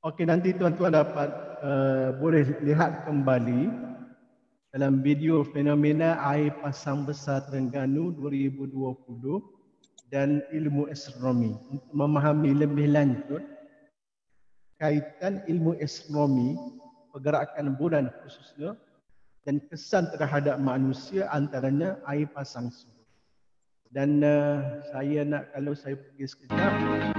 Okey, nanti tuan-tuan dapat boleh lihat kembali dalam video fenomena air pasang besar Terengganu 2020 dan ilmu astronomi untuk memahami lebih lanjut kaitan ilmu astronomi, pergerakan bulan khususnya dan kesan terhadap manusia antaranya air pasang surut. Dan saya nak kalau saya pergi sekejap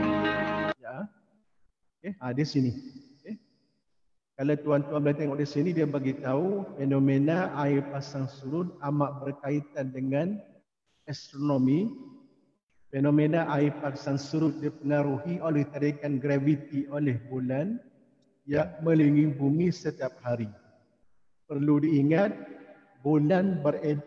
ya. Okey, di sini. Okey. Kalau tuan-tuan boleh tengok di sini dia bagi tahu fenomena air pasang surut amat berkaitan dengan astronomi. Fenomena air pasang surut dipengaruhi oleh tarikan graviti oleh bulan yang mengelilingi bumi setiap hari. Perlu diingat, bulan beredar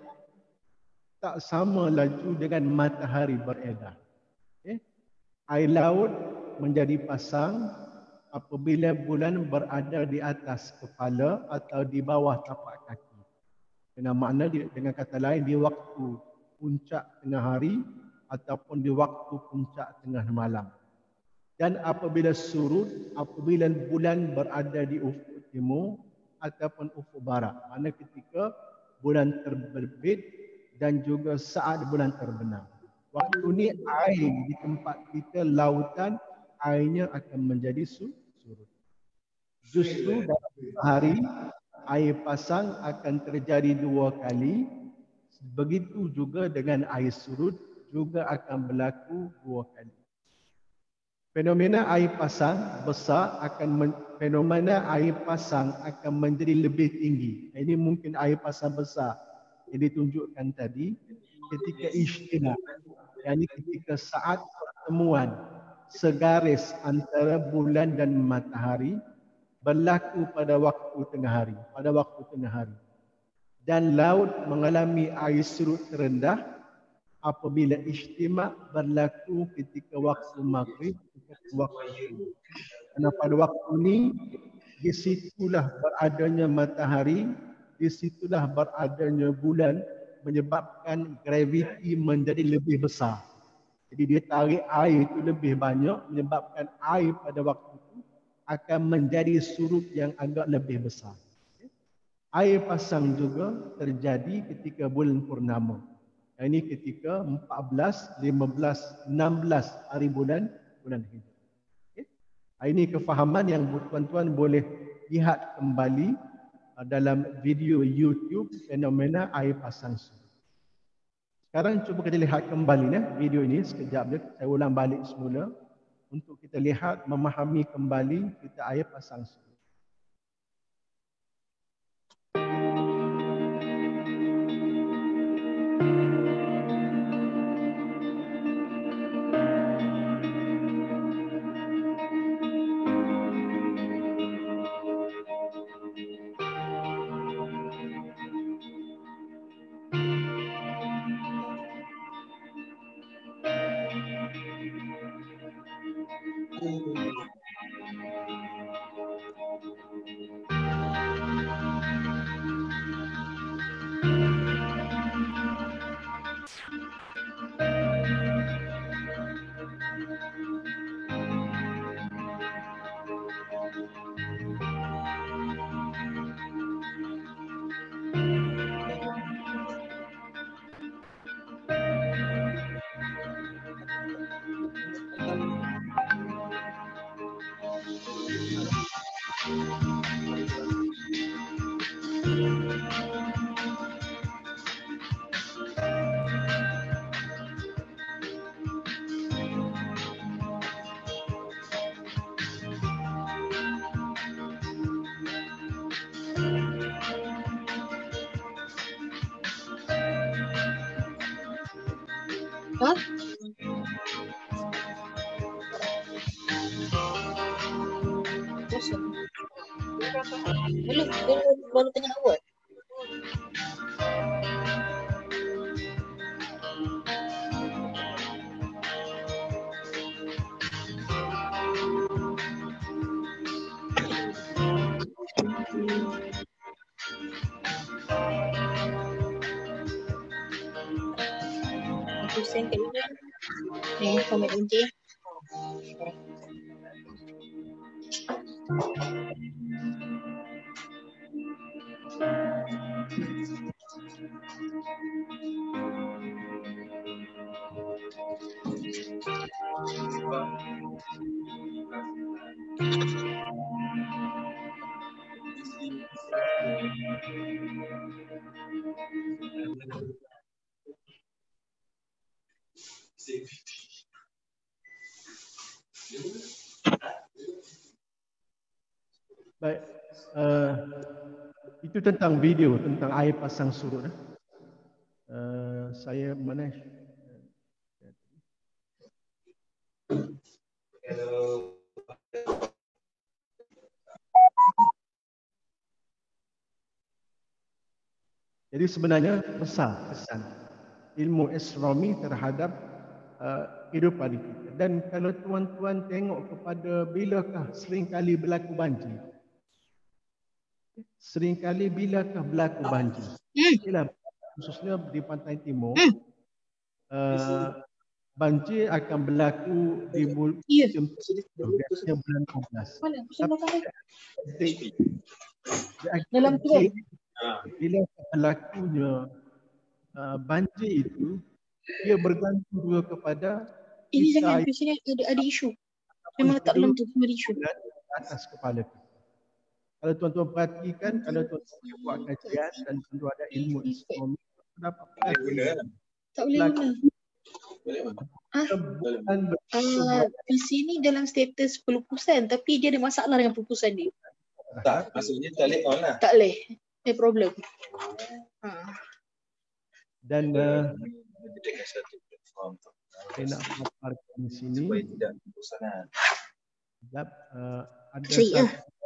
tak sama laju dengan matahari beredar. Okay. Air laut menjadi pasang apabila bulan berada di atas kepala atau di bawah tapak kaki. Dengan makna dengan kata lain di waktu puncak tengah hari ataupun di waktu puncak tengah malam. Dan apabila surut, apabila bulan berada di ufuk timur ataupun ufuk barat. Makna ketika bulan terbit dan juga saat bulan terbenam. Waktu ni air di tempat kita, lautan, airnya akan menjadi surut. Justru dalam hari, air pasang akan terjadi 2 kali. Begitu juga dengan air surut juga akan berlaku 2 kali. Fenomena air pasang besar fenomena air pasang akan menjadi lebih tinggi. Ini mungkin air pasang besar yang ditunjukkan tadi ketika ijtima, yakni ketika saat pertemuan segaris antara bulan dan matahari berlaku pada waktu tengah hari. Dan laut mengalami air surut terendah apabila ijtima berlaku ketika waktu maghrib, ketika waktu subuh. Karena pada waktu ini di situlah beradanya matahari, di situlah beradanya bulan menyebabkan graviti menjadi lebih besar. Jadi dia tarik air itu lebih banyak menyebabkan air pada waktu itu akan menjadi surut yang agak lebih besar. Air pasang juga terjadi ketika bulan purnama. Ini ketika 14, 15, 16 hari bulan Hijrah. Ini kefahaman yang tuan-tuan boleh lihat kembali dalam video YouTube fenomena air pasang surut. Sekarang cuba kita lihat kembali video ini sekejap je. Saya ulang balik semula untuk kita lihat memahami kembali kita air pasang surut. Hah? Kosong. Belum baru tengah buat. Aku send kat mana? Ni komen kunci. Baik, itu tentang video tentang air pasang surut. Saya mana? Jadi sebenarnya besar kesan ilmu astronomi terhadap kehidupan kita. Dan kalau tuan-tuan tengok kepada bilakah seringkali berlaku banjir? Seringkali bilakah berlaku banjir? Ialah khususnya di pantai timur, banjir akan berlaku di bulan biasanya bulan 12. Dalam tu kan? Bila berlakunya banjir itu, dia bergantung juga kepada Ini kita jangan biasanya ada isu. Memang tak dalam tu semua isu. atas kepala kita. Kalau tuan-tuan perhatikan, kalau tuan-tuan buat kajian dan tuan-tuan ada ilmu astronomi, dapat Tak boleh guna. Di sini dalam status pelupusan, tapi dia ada masalah dengan pelupusan dia. Tak, maksudnya tak boleh on lah. Tak boleh. Ada problem. Dan Dengan satu platform tu. saya nak paparkan di sini. Supaya tidak perusahaan. Ada Saya.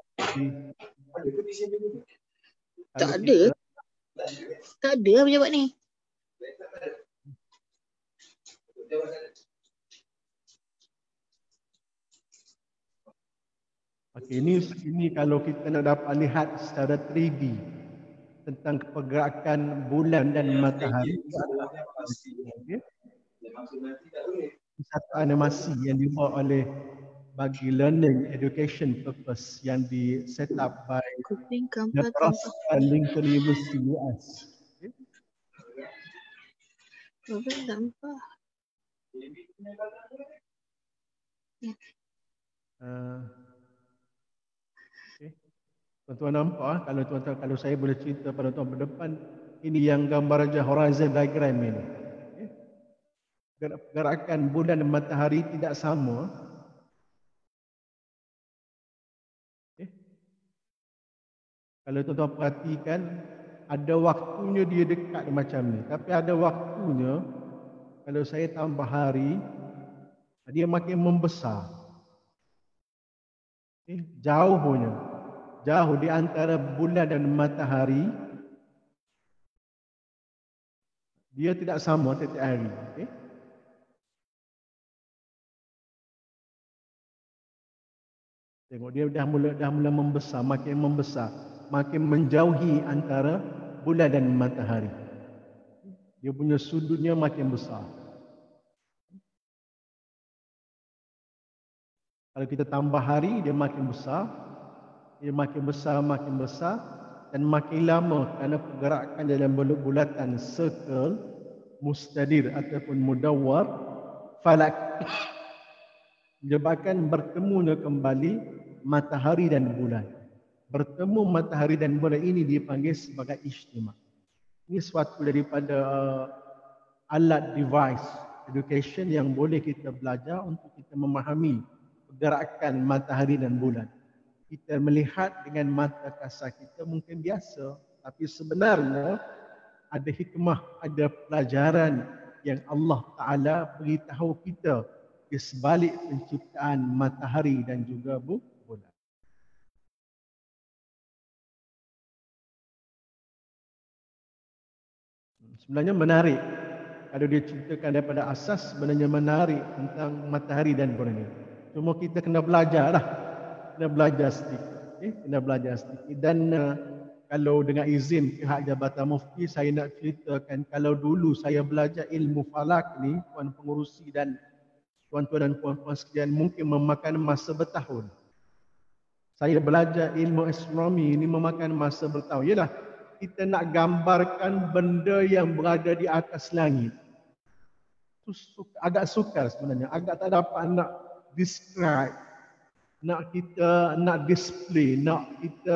Tak ada. Tak ada pejabat ni. Okey, ini kalau kita nak dapat lihat secara 3D tentang pergerakan bulan dan matahari. Okay. Satu animasi yang dibuat oleh bagi learning education purpose yang di set up by Nebraska Lincoln University US. Tuan-tuan nampak kalau saya boleh cerita pada tuan berdepan, ini yang gambar aja horizon diagram ini. Gerakan bulan dan matahari tidak sama. Kalau tuan-tuan perhatikan, ada waktunya dia dekat macam ni. Tapi ada waktunya, kalau saya tambah hari, dia makin membesar. Jauh di antara bulan dan matahari, dia tidak sama setiap hari. Okay? Tengok dia dah mula membesar, makin menjauhi antara bulan dan matahari. Dia punya sudutnya makin besar. Kalau kita tambah hari, dia makin besar. Dia makin besar dan makin lama kerana pergerakan dalam bulatan circle, mustadir ataupun mudawwar, falak, menyebabkan bertemunya kembali matahari dan bulan. Bertemu matahari dan bulan ini dipanggil sebagai ijtima'. Ini suatu daripada alat device education yang boleh kita belajar untuk kita memahami pergerakan matahari dan bulan. Kita melihat dengan mata kasar kita mungkin biasa, tapi sebenarnya ada hikmah, ada pelajaran yang Allah Ta'ala beritahu kita di sebalik penciptaan matahari dan juga bulan. Sebenarnya menarik. Kalau dia ceritakan daripada asas, sebenarnya menarik tentang matahari dan bulan ini. Cuma kita kena belajar lah. Kena belajar sedikit. Kena belajar sedikit. Dan kalau dengan izin pihak Jabatan Mufti, saya nak ceritakan kalau dulu saya belajar ilmu falak ni, tuan pengurusi dan tuan-tuan dan puan-puan sekalian, mungkin memakan masa bertahun. Saya belajar ilmu astronomi ini memakan masa bertahun. Yalah, kita nak gambarkan benda yang berada di atas langit. Itu agak sukar sebenarnya. Agak tak dapat nak describe. Nak kita nak display, nak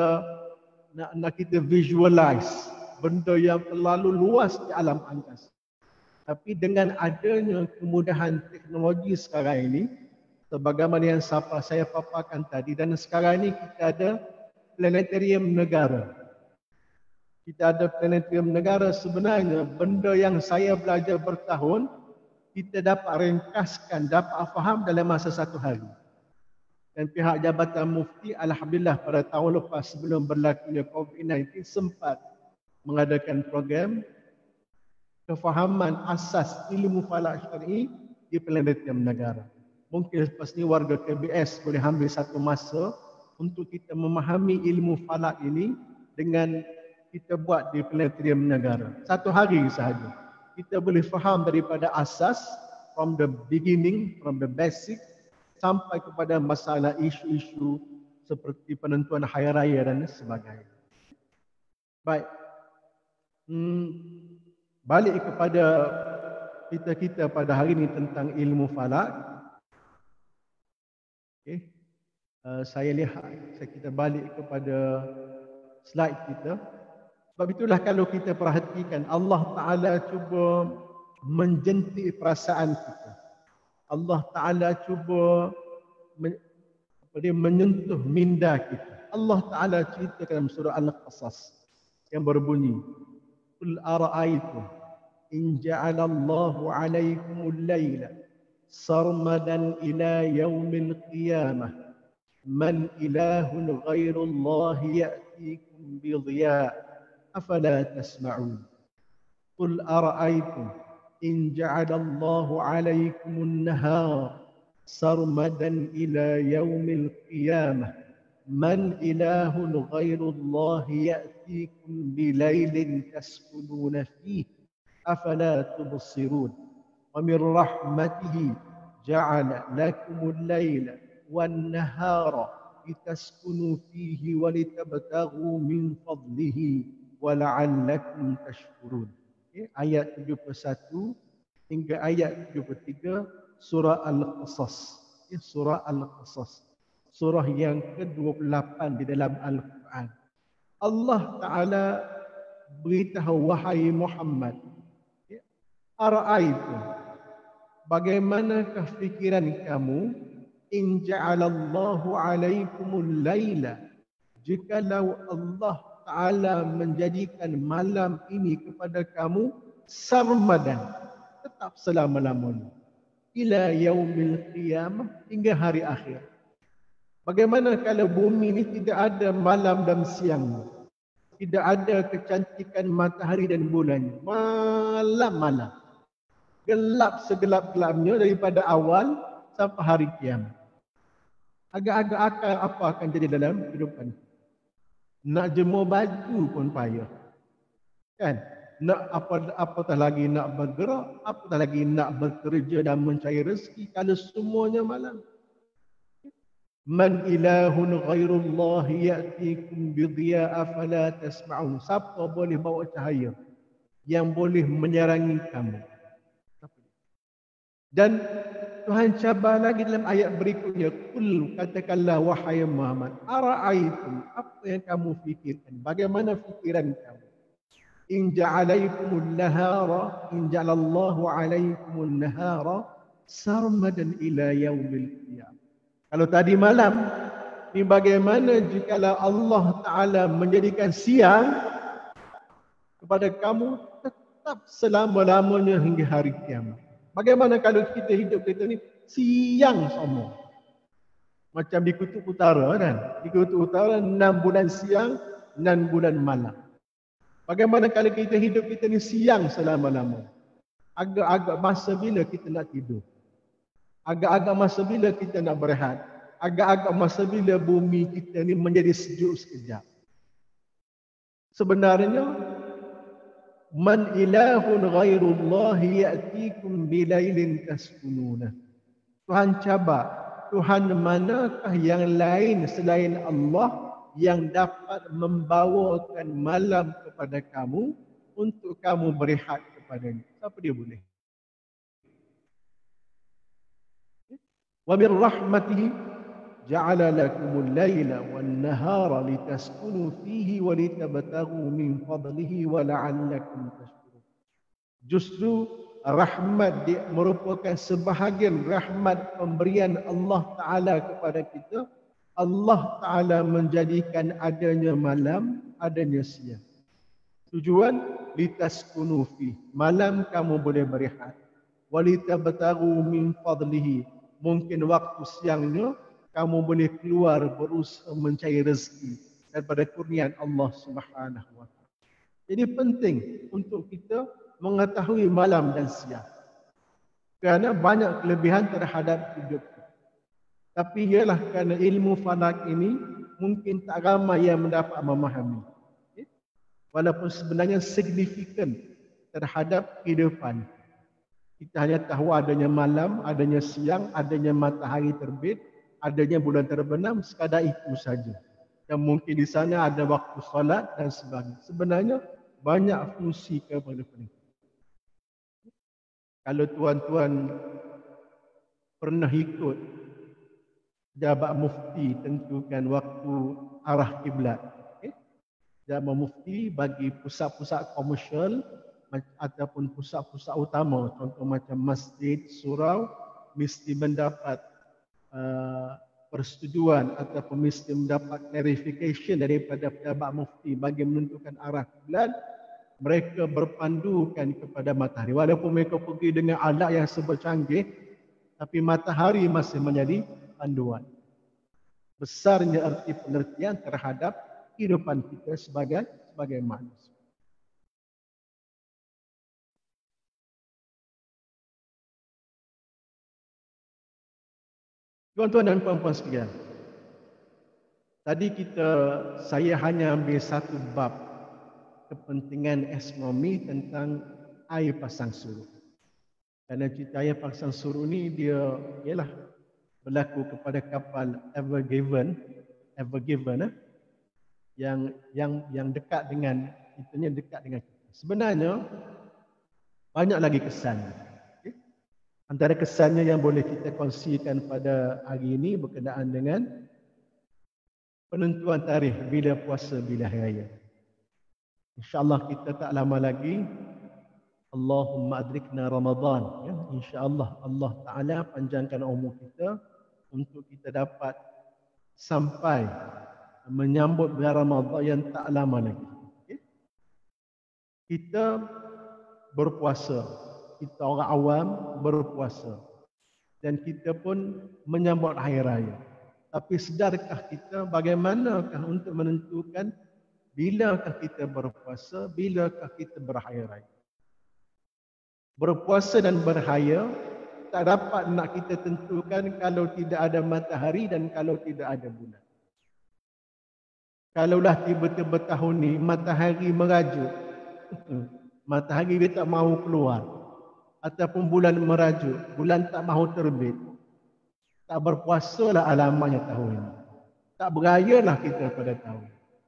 kita visualize benda yang terlalu luas di alam angkasa. Tapi dengan adanya kemudahan teknologi sekarang ini, sebagaimana yang saya paparkan tadi, dan sekarang ini kita ada planetarium negara. Kita ada planetarium negara, sebenarnya benda yang saya belajar bertahun, kita dapat ringkaskan, dapat faham dalam masa 1 hari. Dan pihak Jabatan Mufti, alhamdulillah pada tahun lepas sebelum berlakunya COVID-19 sempat mengadakan program kefahaman asas ilmu falak syar'i di planetarium negara. Mungkin lepas ni warga KBS boleh ambil satu masa untuk kita memahami ilmu falak ini dengan kita buat di planetarium negara. 1 hari sahaja. Kita boleh faham daripada asas, from the beginning, from the basic, sampai kepada masalah isu-isu seperti penentuan hari raya dan sebagainya. Baik. Balik kepada kita pada hari ini tentang ilmu falak. Okay. Saya lihat, kita balik kepada slide kita. Sebab itulah kalau kita perhatikan, Allah Ta'ala cuba menjentik perasaan kita. Allah Ta'ala cuba menyentuh minda kita. Allah Ta'ala cerita dalam surah Al-Qasas yang berbunyi, Qul ara'aytum in ja'alallahu 'alaykumul layla sarmadan ila yaumil qiyamah man ilahun ghairullahi ya'tikum bidhiya afala tasma'un. Qul ara'aytum in ja'alallahu 'alaykumun nahara sarmadan ila yaumil qiyamah man ilahun ghairullahi ya'tikum bilailin taskununa fihi afala tubsirun. Wa min rahmatihi ja'ala lakumul laila wan nahara litaskunu fihi wa litabtaghu min fadlihi wa la'allakum tashkurun. Ayat 71 hingga ayat 73 surah Al-Qasas. Surah Al-Qasas. Surah yang ke-28 di dalam Al-Quran. Allah Ta'ala beritahu wahai Muhammad, ara'aitu, bagaimanakah fikiran kamu, in ja'alallahu alaikumul laila, jikalau Allah Ta'ala menjadikan malam ini kepada kamu sarmadan, tetap selama-lamanya, ila yaumil qiyamah, hingga hari akhir. Bagaimana kalau bumi ini tidak ada malam dan siang, tidak ada kecantikan matahari dan bulan, malam-malam, gelap segelap-gelapnya daripada awal sampai hari kiamat. Agak-agak akal apa akan jadi dalam kehidupan? Nak jemur baju pun payah. Kan? Nak apatah lagi nak bergerak, apatah lagi nak bekerja dan mencari rezeki kalau semuanya malam. Man ilahun ghairullahi ya'tikum bidhiya afala tasma'un. Siapa boleh bawa cahaya yang boleh menyerangi kamu? Dan Tuhan cabar lagi dalam ayat berikutnya, Qul, katakanlah wahai Muhammad, ara'aitum, apa yang kamu fikirkan? Bagaimana fikiran kamu? In ja'alaikumul nahara, in ja'alallahu alaikumul nahara sarmadan ila yaumil qiyamah. Kalau tadi malam, ini bagaimana jikalau Allah Ta'ala menjadikan siang kepada kamu tetap selama-lamanya hingga hari kiamat? Bagaimana kalau kita hidup kita ni siang semua? Macam di kutub utara kan? Di kutub utara 6 bulan siang, 6 bulan malam. Bagaimana kalau kita hidup kita ni siang selama-lamanya? Agak-agak masa bila kita nak tidur? Agak-agak masa bila kita nak berehat? Agak-agak masa bila bumi kita ni menjadi sejuk sekejap? Sebenarnya, man ilahun ghairullahi ya'tikum bilailin taskununa. Tuhan cabar, Tuhan manakah yang lain selain Allah yang dapat membawakan malam kepada kamu untuk kamu berehat kepadanya? Siapa dia boleh? Wa min rahmatihi ja'ala lakumul laila wan nahara litaskunu fihi wa litabtaghu min fadlihi wa la'allakum tashkurun. Justru rahmat dia merupakan sebahagian rahmat pemberian Allah Ta'ala kepada kita. Allah Ta'ala menjadikan adanya malam, adanya siang. Tujuan litaskunu fi, malam kamu boleh berehat. Walitabtaghu min fadlihi, mungkin waktu siangnya kamu boleh keluar berusaha mencari rezeki daripada kurniaan Allah Subhanahu wa Ta'ala. Jadi penting untuk kita mengetahui malam dan siang. Kerana banyak kelebihan terhadap hidup. Tapi ialah kerana ilmu falak ini mungkin tak ramai yang mendapat memahami. Walaupun sebenarnya signifikan terhadap kehidupan. Kita hanya tahu adanya malam, adanya siang, adanya matahari terbit, adanya bulan terbenam, sekadar itu saja. Dan mungkin di sana ada waktu solat dan sebagainya. Sebenarnya banyak fungsi kepada kita. Kalau tuan-tuan pernah ikut jabat mufti tentukan waktu arah kiblat. Jabat mufti bagi pusat-pusat komersial ataupun pusat-pusat utama, contoh macam masjid, surau, mesti mendapat persetujuan ataupun mesti mendapat clarification daripada pejabat mufti bagi menentukan arah kiblat. Mereka berpandukan kepada matahari. Walaupun mereka pergi dengan alat yang sebercanggih, tapi matahari masih menjadi panduan. Besarnya arti pengertian terhadap kehidupan kita sebagai manusia. Tuan-tuan dan puan-puan sekalian, tadi saya hanya ambil satu bab kepentingan astronomi tentang air pasang surut. Kerana cerita air pasang surut ni dia ialah berlaku kepada kapal Ever Given yang dekat dengan dekat dengan kita. Sebenarnya banyak lagi kesan. Antara kesannya yang boleh kita kongsikan pada hari ini berkenaan dengan penentuan tarikh bila puasa, bila hari raya. InsyaAllah kita tak lama lagi Allahumma adrikna Ramadan. Ya, InsyaAllah Allah Ta'ala panjangkan umur kita untuk kita dapat sampai menyambut bulan Ramadan yang tak lama lagi. Okay? Kita berpuasa. Kita orang awam berpuasa. Dan kita pun menyambut hari raya. Tapi sedarkah kita bagaimanakah untuk menentukan bilakah kita berpuasa, bilakah kita berhari raya? Berpuasa dan berhaya tak dapat nak kita tentukan kalau tidak ada matahari dan kalau tidak ada bulan. Kalaulah tiba-tiba tahun ni matahari merajuk, matahari dia tak mahu keluar, ataupun bulan merajuk, bulan tak mahu terbit, tak berpuasalah alamatnya tahun ini. Tak berayalah kita pada tahun.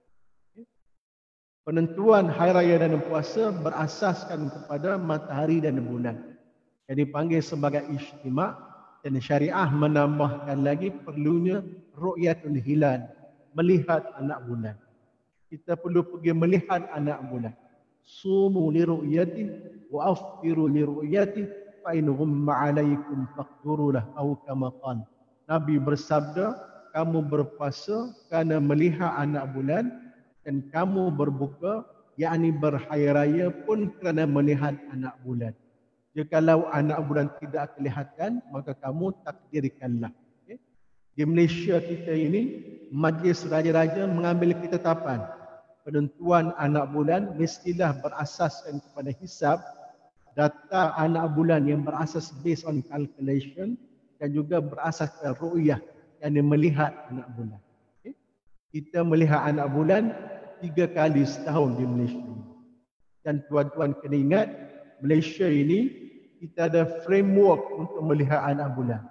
Penentuan hari raya dan puasa berasaskan kepada matahari dan bulan. Yang dipanggil sebagai ijtima', dan syariah menambahkan lagi perlunya ru'yatul hilal, melihat anak bulan. Kita perlu pergi melihat anak bulan. Sumu li ru'yati wa aftiru li ru'yati fa in ghumma 'alaikum faqdurulah aw kama qala. Nabi bersabda, kamu berpuasa kerana melihat anak bulan, dan kamu berbuka, yakni berhari raya pun kerana melihat anak bulan. Jikalau anak bulan tidak kelihatan, maka kamu takdirkanlah. Okay? Di Malaysia kita ini, Majlis Raja-Raja mengambil ketetapan. Penentuan anak bulan mestilah berasaskan kepada hisab, data anak bulan yang berasas based on calculation, dan juga berasaskan ru'yah, yakni melihat anak bulan. Okay? Kita melihat anak bulan 3 kali setahun di Malaysia. Dan tuan-tuan kena ingat, Malaysia ini kita ada framework untuk melihat anak bulan.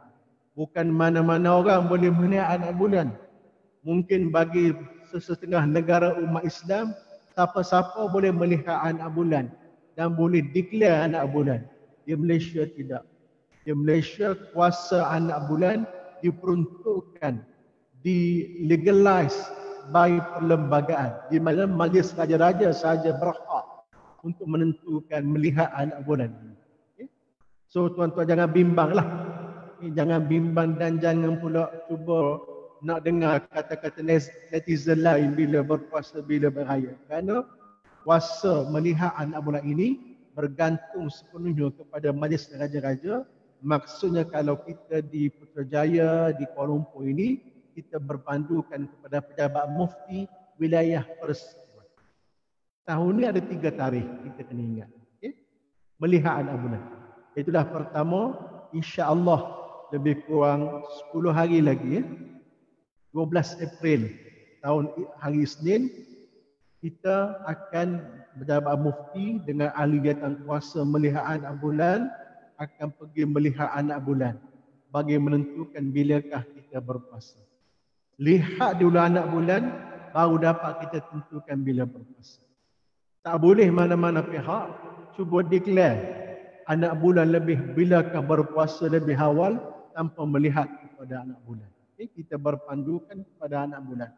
Bukan mana-mana orang boleh melihat anak bulan. Mungkin bagi sesetengah negara umat Islam, siapa-siapa boleh melihat anak bulan dan boleh declare anak bulan. Di Malaysia tidak. Di Malaysia kuasa anak bulan diperuntukkan, di-legalize by perlembagaan. Di mana majlis raja-raja sahaja berhak untuk menentukan melihat anak bulan. Okay? So tuan-tuan jangan bimbanglah. Jangan bimbang dan jangan pula cuba nak dengar kata-kata netizen lain bila berpuasa, bila beraya. Kerana kuasa melihat anak bulan ini bergantung sepenuhnya kepada majlis raja-raja. Maksudnya kalau kita di Putrajaya, di Kuala Lumpur ini, kita berpandukan kepada pejabat mufti wilayah persekutuan. Tahun ni ada 3 tarikh kita kena ingat. Okay? Melihat anak bulan. Itulah pertama, insya-Allah lebih kurang 10 hari lagi 12 April tahun hari Isnin kita akan pejabat mufti dengan ahli jawatan kuasa melihat anak bulan akan pergi melihat anak bulan bagi menentukan bilakah kita berpuasa. Lihat dulu anak bulan baru dapat kita tentukan bila berpuasa. Tak boleh mana-mana pihak cuba declare anak bulan lebih bilakah berpuasa lebih awal tanpa melihat kepada anak bulan. Okay? Kita berpandukan kepada anak bulan.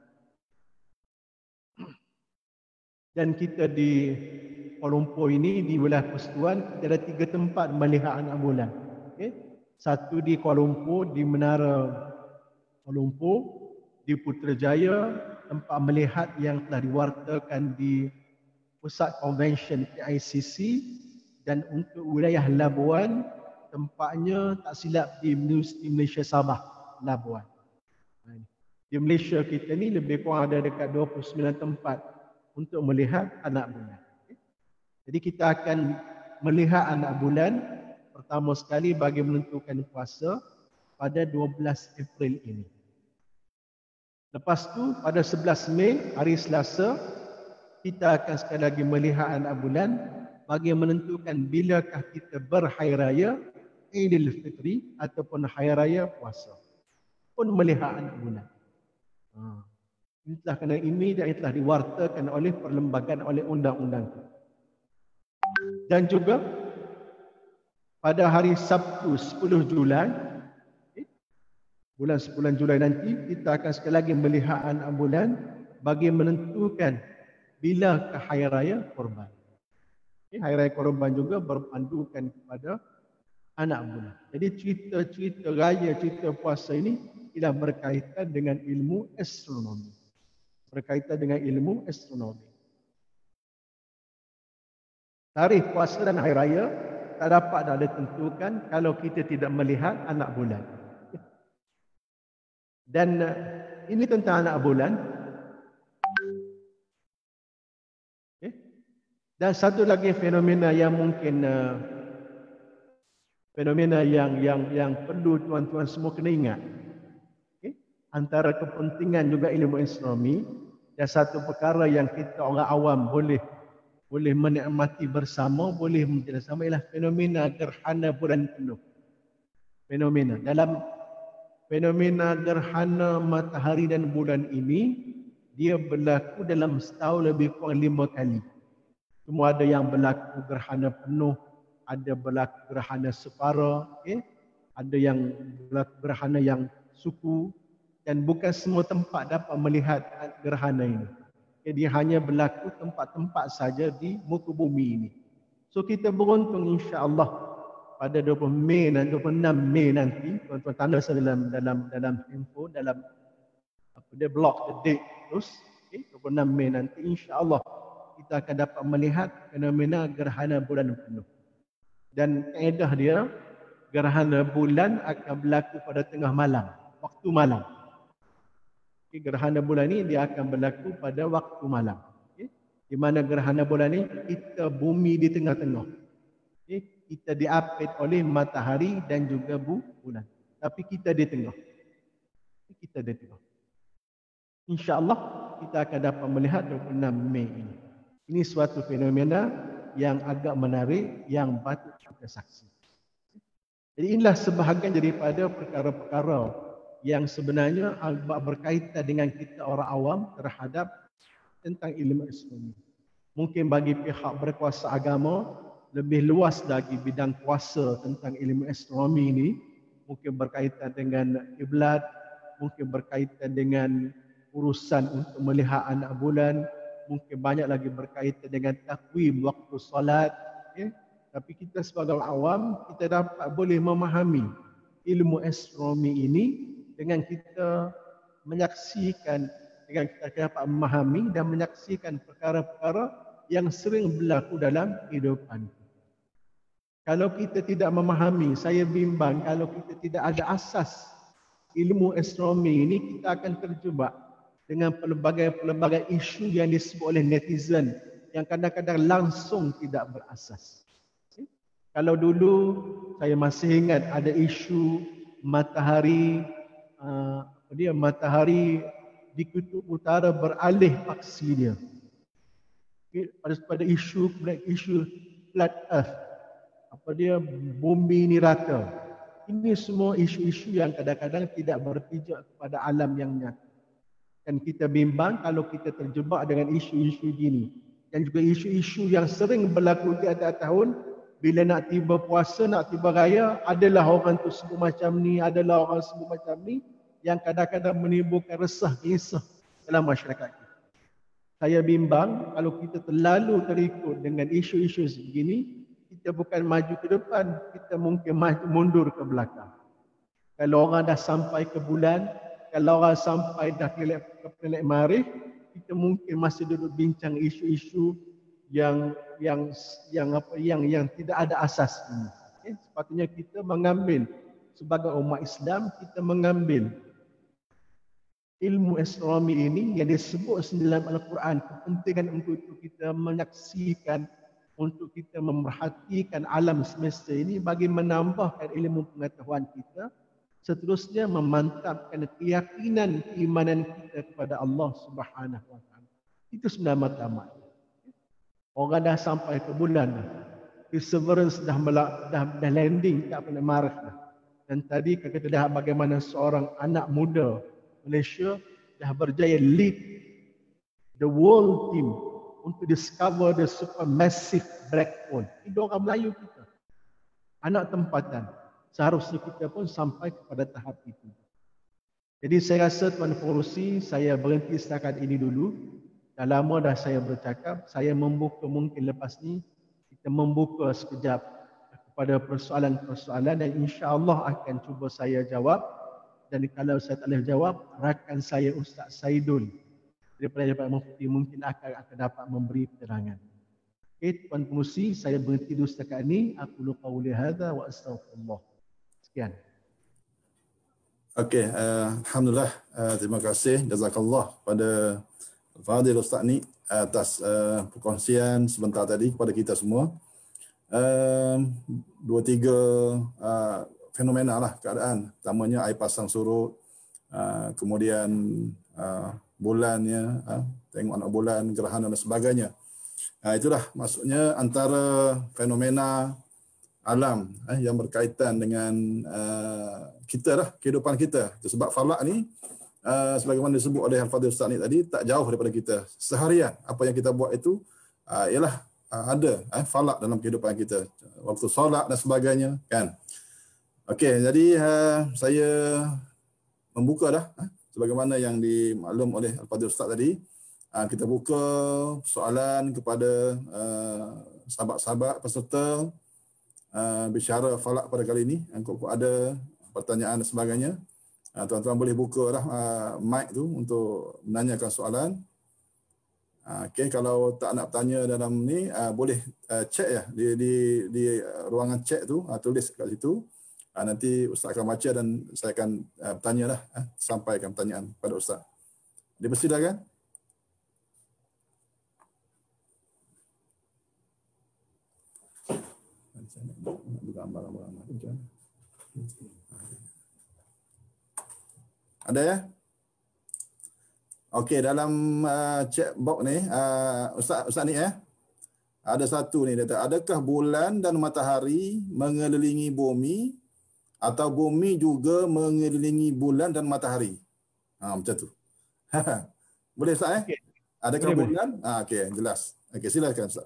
Dan kita di Kuala Lumpur ini, di wilayah persekutuan, kita ada 3 tempat melihat anak bulan. Okay? Satu di Kuala Lumpur, di Menara Kuala Lumpur, di Putrajaya, tempat melihat yang telah diwartakan di Pusat Convention PICC, dan untuk wilayah Labuan, tempatnya tak silap di Malaysia Sabah, Labuan. Di Malaysia kita ni lebih kurang ada dekat 29 tempat untuk melihat anak bulan. Jadi kita akan melihat anak bulan pertama sekali bagi menentukan puasa pada 12 April ini. Lepas tu pada 11 Mei hari Selasa kita akan sekali lagi melihat anak bulan bagi menentukan bilakah kita berhari raya Idul Fitri ataupun hari raya puasa. Pun melihat anak bulan. Ini telah kena ini dan telah diwartakan oleh perlembagaan oleh undang-undang. Dan juga pada hari Sabtu 10 Julai bulan 9 Julai nanti kita akan sekali lagi melihat anak bulan bagi menentukan bila ke hari raya Korban. Hari raya Korban juga berpandukan kepada anak bulan. Jadi cerita-cerita raya, cerita puasa ini tidak berkaitan dengan ilmu astronomi. Berkaitan dengan ilmu astronomi. Tarikh puasa dan hari raya tak dapat dah ditentukan kalau kita tidak melihat anak bulan. Dan ini tentang anak bulan. Dan satu lagi fenomena yang mungkin fenomena yang perlu tuan-tuan semua kena ingat. Antara kepentingan juga ilmu astronomi dan satu perkara yang kita orang awam boleh menikmati bersama, boleh menjadi sama ialah fenomena gerhana bulan penuh. Dalam fenomena gerhana matahari dan bulan ini, dia berlaku dalam setahun lebih kurang 5 kali. Semua ada yang berlaku gerhana penuh, ada berlaku gerhana separa, ada yang berlaku gerhana yang suku, dan bukan semua tempat dapat melihat gerhana ini. Dia hanya berlaku tempat-tempat saja di muka bumi ini. So kita beruntung insya-Allah pada 26 Mei nanti, tuan-tuan tanda saya dalam handphone, dalam dia block the date terus, 26 Mei nanti insya-Allah kita akan dapat melihat fenomena gerhana bulan penuh. Dan kaedah dia, gerhana bulan akan berlaku pada tengah malam, waktu malam. Gerhana bulan ini dia akan berlaku pada waktu malam. Di mana gerhana bulan ini kita bumi di tengah-tengah. Kita diapit oleh matahari dan juga bulan. Tapi kita di tengah. InsyaAllah kita akan dapat melihat 26 Mei ini. Ini suatu fenomena yang agak menarik yang patut kita saksikan. Jadi inilah sebahagian daripada perkara-perkara yang sebenarnya berkaitan dengan kita orang awam terhadap tentang ilmu astronomi. Mungkin bagi pihak berkuasa agama lebih luas lagi bidang kuasa tentang ilmu astronomi ini, mungkin berkaitan dengan kiblat, mungkin berkaitan dengan urusan untuk melihat anak bulan, mungkin banyak lagi berkaitan dengan takwim waktu solat. Tapi kita sebagai awam, kita boleh memahami ilmu astronomi ini dengan kita menyaksikan, dengan kita dapat memahami dan menyaksikan perkara-perkara yang sering berlaku dalam kehidupan. Kalau kita tidak memahami, saya bimbang kalau kita tidak ada asas ilmu astronomi ini, kita akan terjebak dengan pelbagai isu yang disebut oleh netizen yang kadang-kadang langsung tidak berasas. Kalau dulu saya masih ingat ada isu matahari matahari di kutub utara beralih paksi dia. Pada isu flat earth, bumi ini rata. Ini semua isu-isu yang kadang-kadang tidak berpijak kepada alam yang nyata. Dan kita bimbang kalau kita terjebak dengan isu-isu gini. Dan juga isu-isu yang sering berlaku di atas tahun, bila nak tiba puasa, nak tiba raya, adalah orang tu sebut macam ni, adalah orang sebut macam ni, yang kadang-kadang menimbulkan resah kisah dalam masyarakat kita. Saya bimbang kalau kita terlalu terikut dengan isu-isu begini, kita bukan maju ke depan, kita mungkin mundur ke belakang. Kalau orang dah sampai ke bulan, kalau orang sampai dah ke planet Marikh, kita mungkin masih duduk bincang isu-isu yang tidak ada asas ini. Sepatutnya kita mengambil sebagai umat Islam, kita mengambil ilmu astronomi ini yang disebut dalam Al-Quran, kepentingan untuk kita menyaksikan, untuk kita memerhatikan alam semesta ini bagi menambahkan ilmu pengetahuan kita, seterusnya memantapkan keyakinan keimanan kita kepada Allah Subhanahu Wa Taala. Itu sebenarnya matlamat. Orang dah sampai ke bulan dah. Perseverance dah landing kat planet Marikh dah. Dan tadi kita lihat bagaimana seorang anak muda Malaysia dah berjaya lead the world team untuk discover the supermassive black hole. Itu orang Melayu kita. Anak tempatan. Seharusnya kita pun sampai kepada tahap itu. Jadi saya rasa Tuan Pengerusi, saya berhenti setakat ini dulu. Dah lama dah saya bercakap. Saya membuka mungkin lepas ni, kita membuka sekejap kepada persoalan-persoalan dan insya-Allah akan cuba saya jawab. Dan kalau saya tak boleh jawab, rakan saya Ustaz Saidul daripada Jabatan Mufti mungkin akan dapat memberi penerangan. Okey, Tuan Pengerusi, saya berhenti dulu setakat ini. Aku lupa qauli hadza wa astaghfirullah. Sekian. Okey, alhamdulillah, terima kasih jazakallah pada Fadil Ustaz ni atas perkongsian sebentar tadi kepada kita semua. 2-3 fenomena lah keadaan. Pertamanya air pasang surut, kemudian bulannya, tengok anak bulan, gerhana dan sebagainya. Itulah maksudnya antara fenomena alam yang berkaitan dengan kita lah, kehidupan kita. Sebab falak ni sebagaimana disebut oleh Al-Fadhil Ustaz ni tadi, tak jauh daripada kita. Seharian apa yang kita buat itu ialah ada falak dalam kehidupan kita. Waktu solat dan sebagainya, kan. Okey, jadi saya membuka dah sebagaimana yang dimaklum oleh Al-Fadhil Ustaz tadi. Kita buka soalan kepada sahabat-sahabat peserta bicara falak pada kali ini. Kalau ada pertanyaan dan sebagainya, tuan-tuan boleh buka dah mic tu untuk menanyakan soalan. Okey, kalau tak nak bertanya dalam ni, boleh chat ya di ruangan chat tu, tulis kat situ. Nanti Ustaz akan baca dan saya akan bertanya lah, sampaikan pertanyaan pada Ustaz. Dipersilakan. Ada ya? Okey, dalam chat box ni, Ustaz ni ada satu ni, dia kata, adakah bulan dan matahari mengelilingi bumi atau bumi juga mengelilingi bulan dan matahari. Macam tu. Boleh Ustaz Okey. Adakah Boleh, boleh. bulan? Okey, jelas. Okey, silakan Ustaz.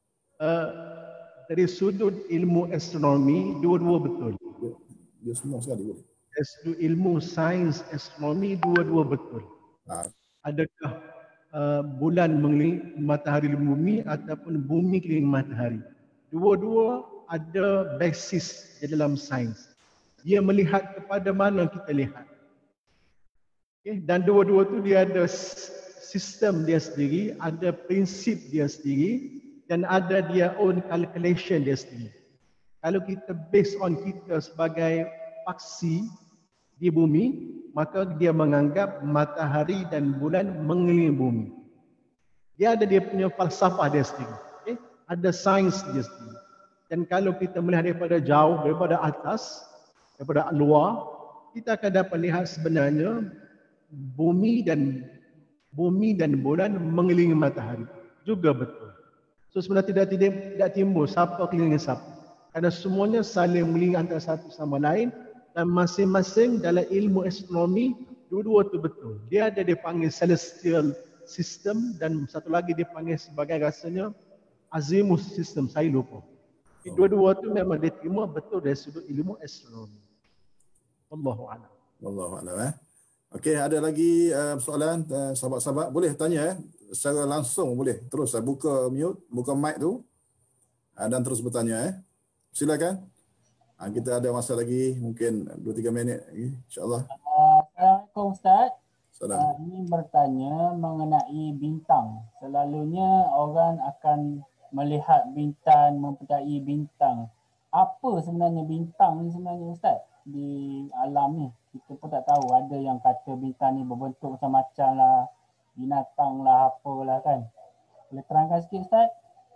Dari sudut ilmu astronomi, dua-dua betul. Dia semua sekali boleh. Dari sudut ilmu sains astronomi, dua-dua betul. Adakah bulan mengelilingi matahari dan bumi ataupun bumi keliling matahari? Dua-dua ada basis di dalam sains. Dia melihat kepada mana kita lihat. Okay? Dan dua-dua tu dia ada sistem dia sendiri, ada prinsip dia sendiri dan ada dia own calculation dia sendiri. Kalau kita based on kita sebagai paksi di bumi, maka dia menganggap matahari dan bulan mengelilingi bumi. Dia ada dia punya falsafah dia sendiri. Okay? Ada sains dia sendiri. Dan kalau kita melihat daripada jauh, daripada atas, daripada luar, kita akan dapat lihat sebenarnya bumi dan bulan mengelilingi matahari. Juga betul. So sebenarnya tidak timbul siapa kelilingi siapa. Kerana semuanya saling mengelilingi antara satu sama lain dan masing-masing dalam ilmu astronomi dua-dua itu betul. Dia ada dipanggil celestial system dan satu lagi dipanggil sebagai rasanya azimuth system. Saya lupa. Dua-dua itu memang diterima betul dari sudut ilmu astronomi. Wallahu a'lam. Wallahu a'lam. Okey, ada lagi soalan sahabat-sahabat? Boleh tanya secara langsung boleh. Terus buka mute, buka mic tu dan terus bertanya Silakan. Kita ada masa lagi mungkin 2-3 minit lagi insya-Allah. Assalamualaikum Ustaz. Salam. Ini bertanya mengenai bintang. Selalunya orang akan melihat bintang, mempercayai bintang. Apa sebenarnya bintang ni sebenarnya Ustaz? Di alam ni kita pun tak tahu. Ada yang kata bintang ni berbentuk macam-macam lah, binatang lah, apalah kan. Boleh terangkan sikit Ustaz?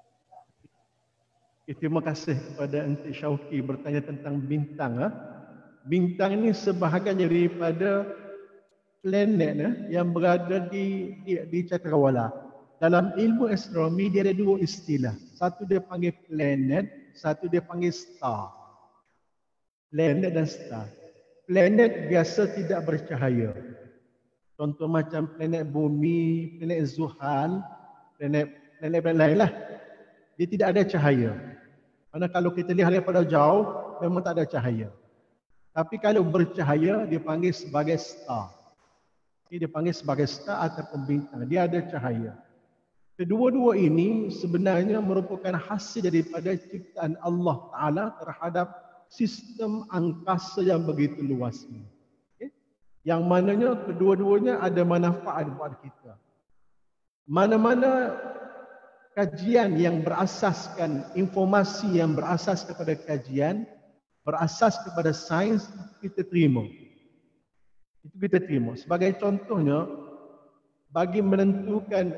Terima kasih kepada Encik Syauqi bertanya tentang bintang. Bintang ini sebahagian daripada planet yang berada di cakrawala. Dalam ilmu astronomi dia ada dua istilah. Satu dia panggil planet, satu dia panggil star. Planet dan star. Planet biasa tidak bercahaya. Contoh macam planet bumi, planet Zuhal, planet lain lah. Dia tidak ada cahaya. Karena kalau kita lihat daripada jauh, memang tak ada cahaya. Tapi kalau bercahaya, dia panggil sebagai star. Dia panggil sebagai star ataupun bintang. Dia ada cahaya. Kedua-dua ini sebenarnya merupakan hasil daripada ciptaan Allah Ta'ala terhadap sistem angkasa yang begitu luas ini. Okay? Yang mananya kedua-duanya ada manfaat buat kita. Mana-mana kajian yang berasaskan informasi yang berasas kepada kajian, berasas kepada sains, kita terima. Itu kita terima. Sebagai contohnya, bagi menentukan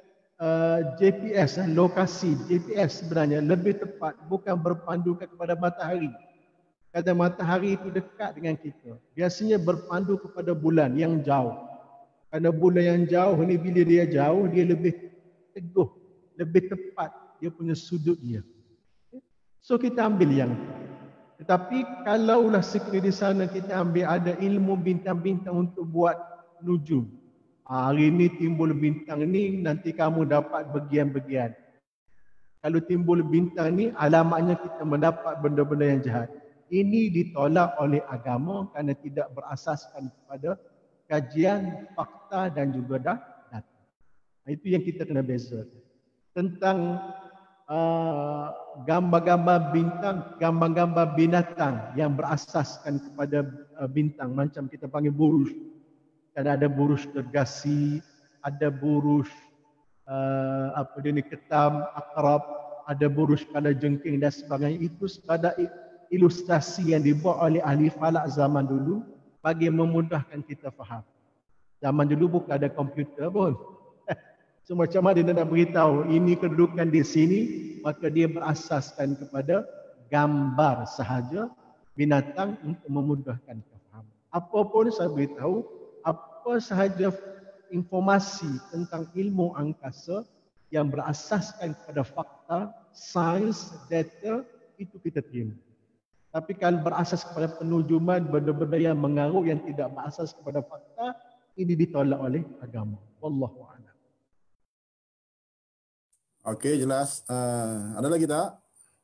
GPS, lokasi GPS sebenarnya lebih tepat bukan berpandukan kepada matahari. Kata matahari itu dekat dengan kita. Biasanya berpandu kepada bulan yang jauh. Kerana bulan yang jauh ni bila dia jauh, dia lebih teguh, lebih tepat dia punya sudut dia. So kita ambil yang itu. Tetapi kalaulah sekiranya di sana kita ambil ada ilmu bintang-bintang untuk buat nujum. Hari ini timbul bintang ni, nanti kamu dapat bagian-bagian. Kalau timbul bintang ni, alamatnya kita mendapat benda-benda yang jahat. Ini ditolak oleh agama kerana tidak berasaskan kepada kajian, fakta dan juga data. Itu yang kita kena bezakan. Tentang gambar-gambar bintang, gambar-gambar binatang yang berasaskan kepada bintang. Macam kita panggil buruj. Ada buruj gergasi, ada buruj ketam, akrab, ada buruj kalajengking dan sebagainya. Itu sekadar ilustrasi yang dibuat oleh ahli falak zaman dulu bagi memudahkan kita faham. Zaman dulu bukan ada komputer pun. So macam mana dia nak beritahu ini kedudukan di sini, maka dia berasaskan kepada gambar sahaja binatang untuk memudahkan kefahaman. Apapun saya beritahu, apa sahaja informasi tentang ilmu angkasa yang berasaskan kepada fakta, sains, data, itu kita terima. Tapi kalau berasas kepada penujuman benda-benda yang mengarut yang tidak berasas kepada fakta, ini ditolak oleh agama. Wallahu a'lam. Okey, jelas. Ada lagi tak?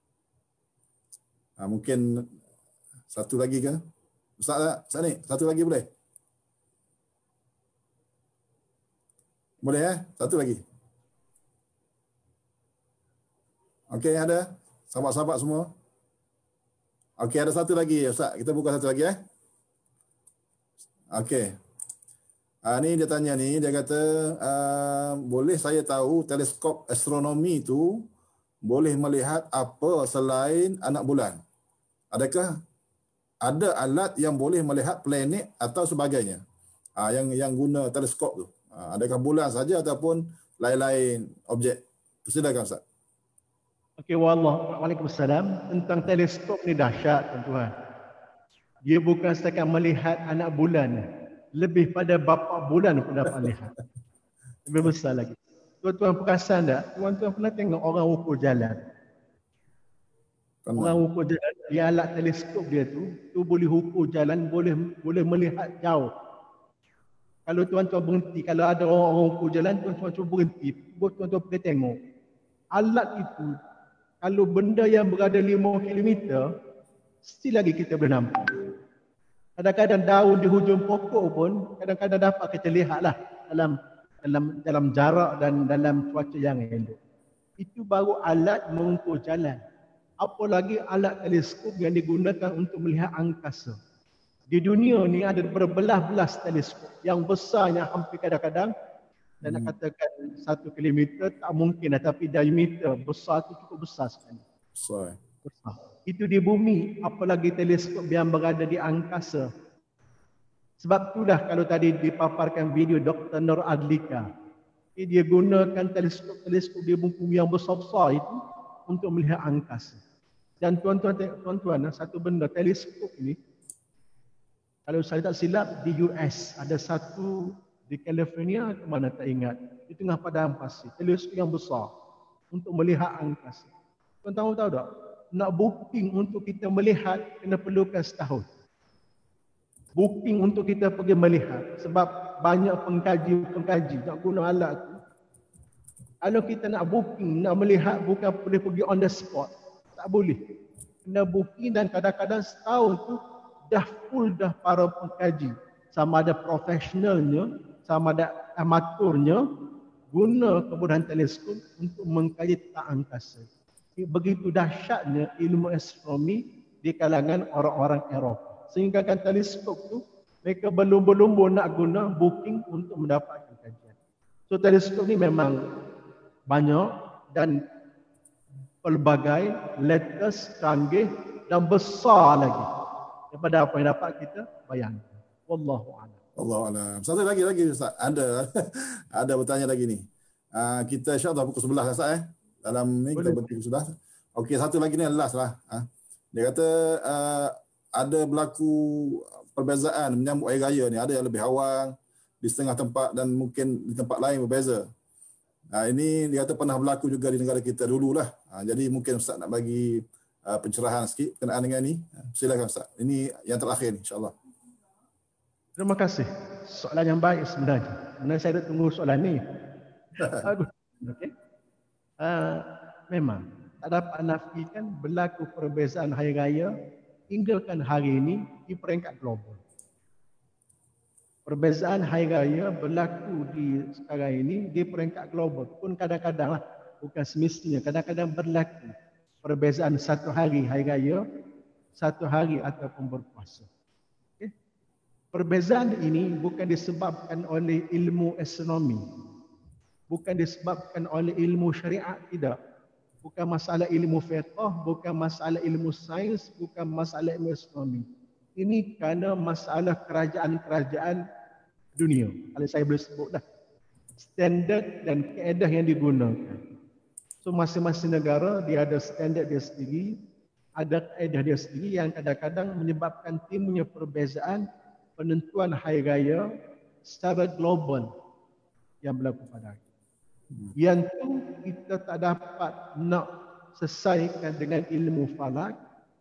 Mungkin satu lagi ke? Ustaz tak? Ustaz ni, satu lagi boleh? Boleh Satu lagi. Okey, ada? Sahabat-sahabat semua? Okey, ada satu lagi Ustaz. Kita buka satu lagi Okey. Ni dia tanya ni, dia kata boleh saya tahu teleskop astronomi itu boleh melihat apa selain anak bulan? Adakah ada alat yang boleh melihat planet atau sebagainya? Yang guna teleskop tu. Adakah bulan saja ataupun lain-lain objek? Silakan Ustaz. Okey, waalaikumsalam. Tentang teleskop ni dahsyat tuan-tuan. Dia bukan setakat melihat anak bulan, lebih pada bapa bulan pun dapat lihat. Lebih besar lagi. Tuan-tuan perasan tak? Tuan-tuan pernah tengok orang ukur jalan? Orang ukur jalan, dia alat teleskop dia tu boleh ukur jalan, boleh melihat jauh. Kalau tuan-tuan berhenti, kalau ada orang ukur jalan, tuan-tuan cuba berhenti, tuan-tuan pergi tengok. Alat itu, kalau benda yang berada 5 kilometer, still lagi kita boleh nampak. Kadang-kadang daun di hujung pokok pun, kadang-kadang dapat kita lihatlah dalam jarak dan dalam cuaca yang elok. Itu baru alat mengukur jalan. Apalagi alat teleskop yang digunakan untuk melihat angkasa. Di dunia ni ada berbelas-belas teleskop. Yang besarnya hampir kadang-kadang, dan nak katakan 1 kilometer tak mungkin lah, tapi diameter besar tu cukup besar sekali. Besar. Itu di bumi, apalagi teleskop yang berada di angkasa. Sebab itulah kalau tadi dipaparkan video Dr. Nur Adlika, dia gunakan teleskop di bumi yang besar-besar itu untuk melihat angkasa. Dan tuan-tuan, satu benda, teleskop ini, kalau saya tak silap, di US ada satu di California, ke mana tak ingat, di tengah padang pasir, teleskop yang besar untuk melihat angkasa. Tuan-tuan tahu tak? Nak booking untuk kita melihat, kena perlukan setahun. Booking untuk kita pergi melihat. Sebab banyak pengkaji nak guna alat tu. Kalau kita nak booking, nak melihat, bukan boleh pergi on the spot. Tak boleh. Kena booking dan kadang-kadang setahun tu dah full dah para pengkaji. Sama ada profesionalnya, sama ada amaturnya, guna kemudahan teleskop untuk mengkaji tentang angkasa. Begitu dahsyatnya ilmu astronomi di kalangan orang-orang Eropah. Sehingga kan teleskop tu mereka berlumba-lumba nak guna booking untuk mendapatkan kajian. So teleskop ni memang banyak dan pelbagai, latest, canggih dan besar lagi daripada apa yang dapat kita bayangkan. Wallahu a'lam. Wallahu a'lam. Satu lagi Ustaz. Ada bertanya lagi ni. Kita insya-Allah pukul 11 Ustaz Dalam ni kita berhenti sudah. Okey, satu lagi ni last lah. Dia kata ada berlaku perbezaan menyambut hari raya ni. Ada yang lebih awal di setengah tempat dan mungkin di tempat lain berbeza. Ini dia kata pernah berlaku juga di negara kita dululah. Jadi mungkin Ustaz nak bagi pencerahan sikit berkenaan dengan ni. Silakan Ustaz. Ini yang terakhir ni insya-Allah. Terima kasih. Soalan yang baik sebenarnya. Sebenarnya saya dah tunggu soalan ni. Bagus. Okey. Memang tak dapat nafikan berlaku perbezaan hari raya hinggakan hari ini di peringkat global. Perbezaan hari raya berlaku di sekarang ini di peringkat global pun kadang-kadang lah, bukan semestinya, kadang-kadang berlaku perbezaan satu hari raya, satu hari ataupun berpuasa. Okay. Perbezaan ini bukan disebabkan oleh ilmu astronomi, bukan disebabkan oleh ilmu syariat, tidak. Bukan masalah ilmu fiqh, bukan masalah ilmu sains, bukan masalah ilmu astronomi. Ini kerana masalah kerajaan-kerajaan dunia. Kalau saya boleh sebut dah. Standard dan kaedah yang digunakan. So masing-masing negara dia ada standard dia sendiri, ada kaedah dia sendiri yang kadang-kadang menyebabkan timbulnya perbezaan penentuan hari raya secara global yang berlaku pada hari. Yang tu kita tak dapat nak selesaikan dengan ilmu falak,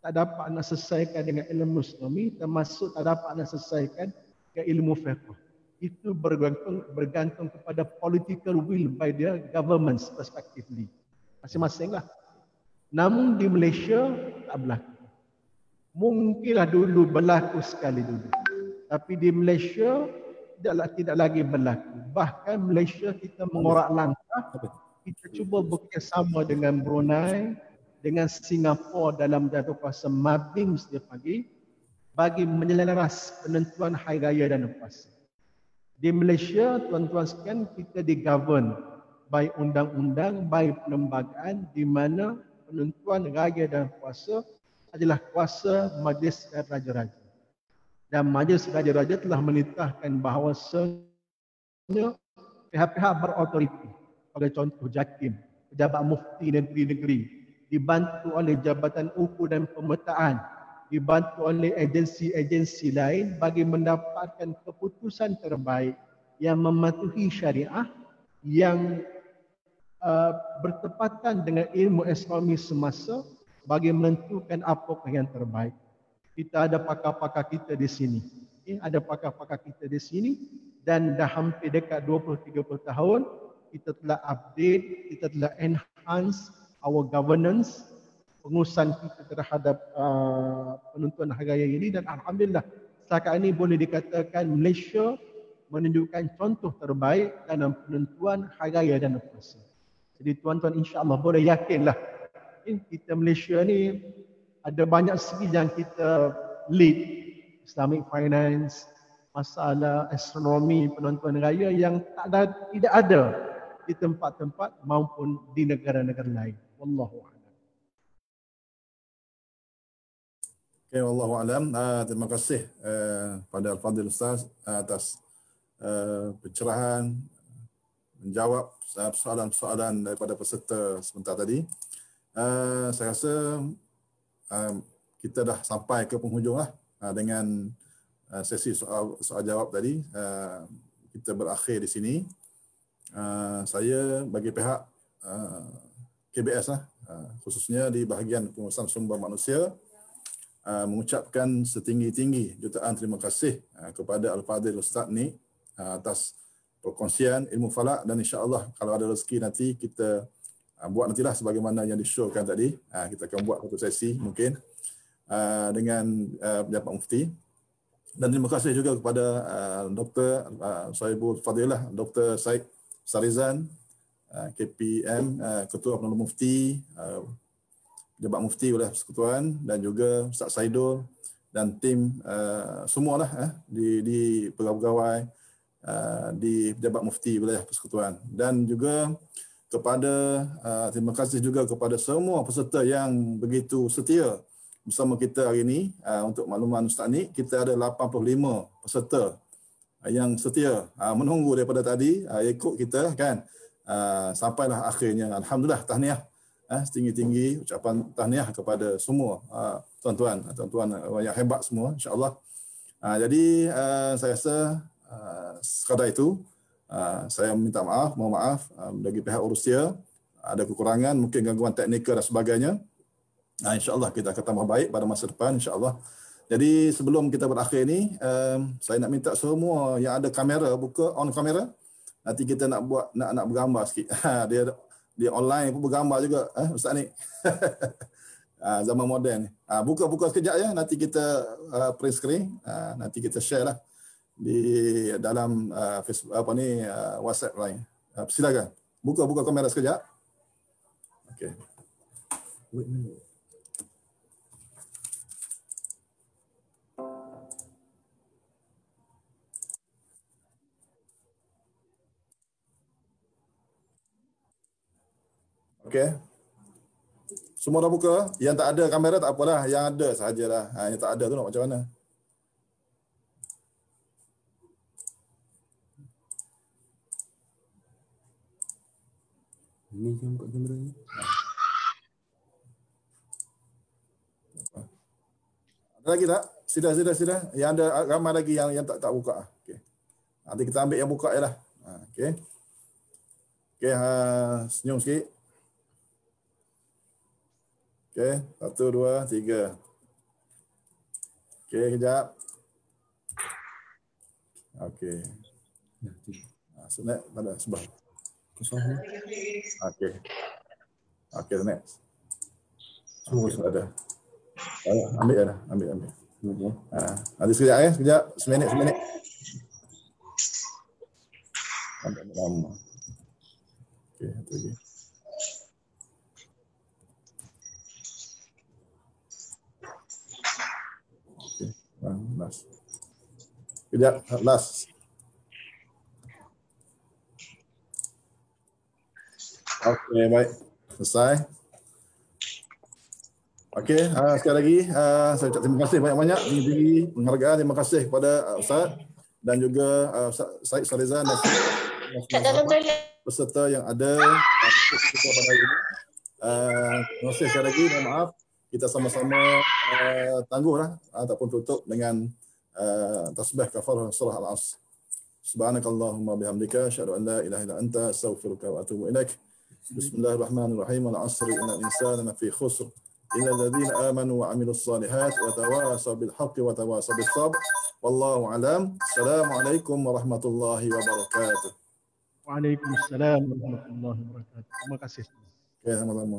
tak dapat nak selesaikan dengan ilmu astronomi, termasuk tak dapat nak selesaikan dengan ilmu fiqh. Itu bergantung kepada political will by the governments respectively. Masing-masing lah. Namun di Malaysia tak berlaku. Mungkinlah dulu berlaku sekali dulu. Tapi di Malaysia tidak lagi berlaku. Bahkan Malaysia kita mengorak langkah, kita cuba bekerjasama dengan Brunei, dengan Singapura dalam jatuh kuasa Mabing setiap pagi bagi menyelaras penentuan hari raya dan puasa. Di Malaysia, tuan-tuan sekalian, kita digovern by undang-undang, by perlembagaan di mana penentuan raya dan puasa adalah kuasa Majlis Raja-Raja. Dan Majlis Raja-Raja telah menitahkan bahawasanya pihak-pihak berautoriti, sebagai contoh JAKIM, Pejabat Mufti Negeri-Negeri, dibantu oleh Jabatan Ukur dan Pemetaan, dibantu oleh agensi-agensi lain bagi mendapatkan keputusan terbaik yang mematuhi syariah, yang bertepatan dengan ilmu astronomi semasa bagi menentukan apakah yang terbaik. Kita ada pakar-pakar kita di sini. Ada pakar-pakar kita di sini dan dah hampir dekat 20-30 tahun kita telah update, kita telah enhance our governance, pengurusan kita terhadap penentuan hari raya ini, dan alhamdulillah setakat ini boleh dikatakan Malaysia menunjukkan contoh terbaik dalam penentuan hari raya dan puasa. Jadi tuan-tuan insya-Allah boleh yakinlah kita Malaysia ni ada banyak segi yang kita lead, Islamic finance, masalah astronomi, penentuan raya yang tidak ada di tempat-tempat maupun di negara-negara lain. Wallahu a'lam. Okay, wallahu a'lam. Terima kasih pada Al-Fadhil Ustaz atas pencerahan, menjawab soalan-soalan daripada peserta sebentar tadi. Saya rasa kita dah sampai ke penghujung lah dengan sesi soal jawab tadi. Kita berakhir di sini. Saya bagi pihak KBS lah, khususnya di bahagian pengurusan sumber manusia, mengucapkan setinggi-tinggi jutaan terima kasih kepada Al-Fadhil Ustaz ni atas perkongsian ilmu falak, dan insya-Allah kalau ada rezeki nanti kita buat nantilah sebagaimana yang disyorkan tadi. Kita akan buat satu sesi mungkin dengan Pejabat Mufti. Dan terima kasih juga kepada Dr. Sahibul Fadilah, Dr. Syed Sarizan, KPM, Ketua Penolong Mufti, Pejabat Mufti oleh Persekutuan, dan juga Ustaz Saidul dan tim semualah di pegawai-pegawai di Pejabat Mufti wilayah Persekutuan, dan juga kepada terima kasih juga kepada semua peserta yang begitu setia bersama kita hari ini. Untuk makluman Ustaz ni, kita ada 85 peserta yang setia menunggu daripada tadi, ikut kita kan, sampailah akhirnya. Alhamdulillah, tahniah, setinggi-tinggi ucapan tahniah kepada semua tuan-tuan yang hebat semua, insya-Allah. Jadi saya rasa sekadar itu. Saya minta maaf, mohon maaf bagi pihak Rusia ada kekurangan, mungkin gangguan teknikal dan sebagainya. InsyaAllah kita akan tambah baik pada masa depan, insyaAllah. Jadi sebelum kita berakhir ni, saya nak minta semua yang ada kamera buka on kamera. Nanti kita nak buat nak bergambar sikit. Dia online pun bergambar juga, Ustaz ni. Zaman moden ni. Buka sekejap ya, nanti kita print screen, nanti kita share lah di dalam Facebook WhatsApp lain. Silakan. Buka kamera sekejap. Okey. Wait a minute. Okey. Semua dah buka. Yang tak ada kamera tak apalah, yang ada sahajalah. Yang tak ada tu nak macam mana? Ini yang buka kamera ni. Ada lagi tak? Sila. Yang ada ramai lagi yang tak buka. Okey. Nanti kita ambil yang buka jelah. Okey. Okey, senyum sikit. Okey, 1, 2, 3. Okey, kejap. Okey. Sunat pada sebab. Kosong. Okey. Okey, next. Semua sudah ada. Ambil dah. Ambil. Nanti sekejap sekejap. Seminit. Ambil lama. Okey, satu lagi. Okey, last. Sekejap, last. Okey, baik. Selesai. Okey, sekali lagi saya ucap terima kasih banyak-banyak, tinggi penghargaan, terima kasih kepada Ustaz dan juga Said Salizan dan peserta yang ada pada hari ini. Terima kasih sekali lagi, mohon maaf. Kita sama-sama tangguhlah ataupun tutup dengan tasbih kafarah surah Al-Asr. Subhanakallahumma bihamdika asyhadu an la ilaha illa anta astaghfiruka wa atubu ilaik. Bismillahirrahmanirrahim. Al-'asri innal insana lafi khusr illa alladhina amanu wa 'amilus shalihat wa tawasaw bil haqqi wa tawasaw bis sabr. Wallahu a'lam. Assalamualaikum warahmatullahi wabarakatuh. Waalaikumsalam warahmatullahi wabarakatuh. Terima kasih. Okey, sama-sama.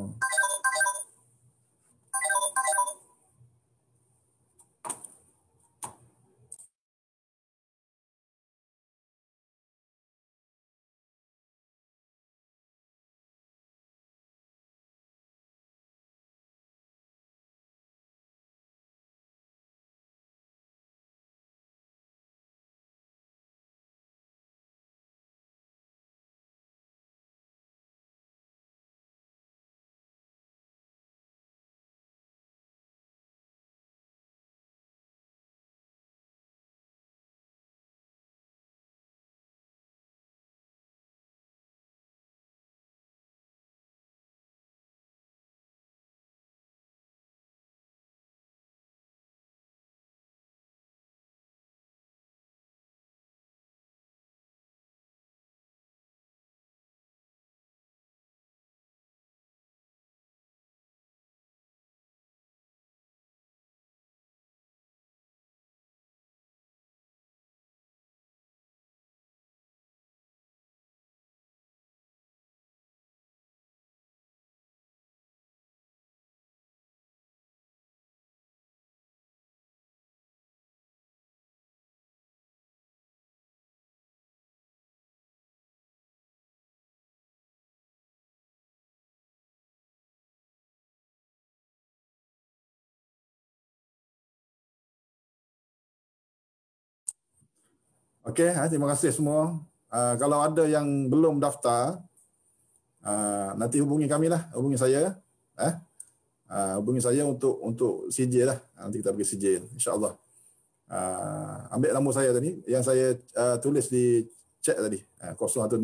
Okey, terima kasih semua. Kalau ada yang belum daftar, nanti hubungi kami lah, hubungi saya. Hubungi saya untuk CJ lah. Nanti kita pergi CJ, insya-Allah. Ambil nombor saya tadi yang saya tulis di chat tadi. 016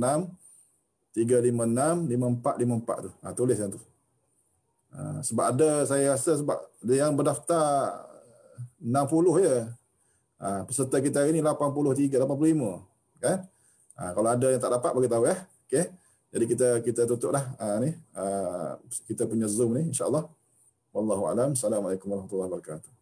356 5454 tu. Tulis yang tu. Sebab ada, saya rasa sebab yang berdaftar 60 je. Peserta kita hari ni 83, 85. Kan? Kalau ada yang tak dapat, bagi tahu ya. Okey. Jadi kita tutuplah kita punya Zoom ni, insya-Allah. Wallahu a'lam. Assalamualaikum warahmatullahi wabarakatuh.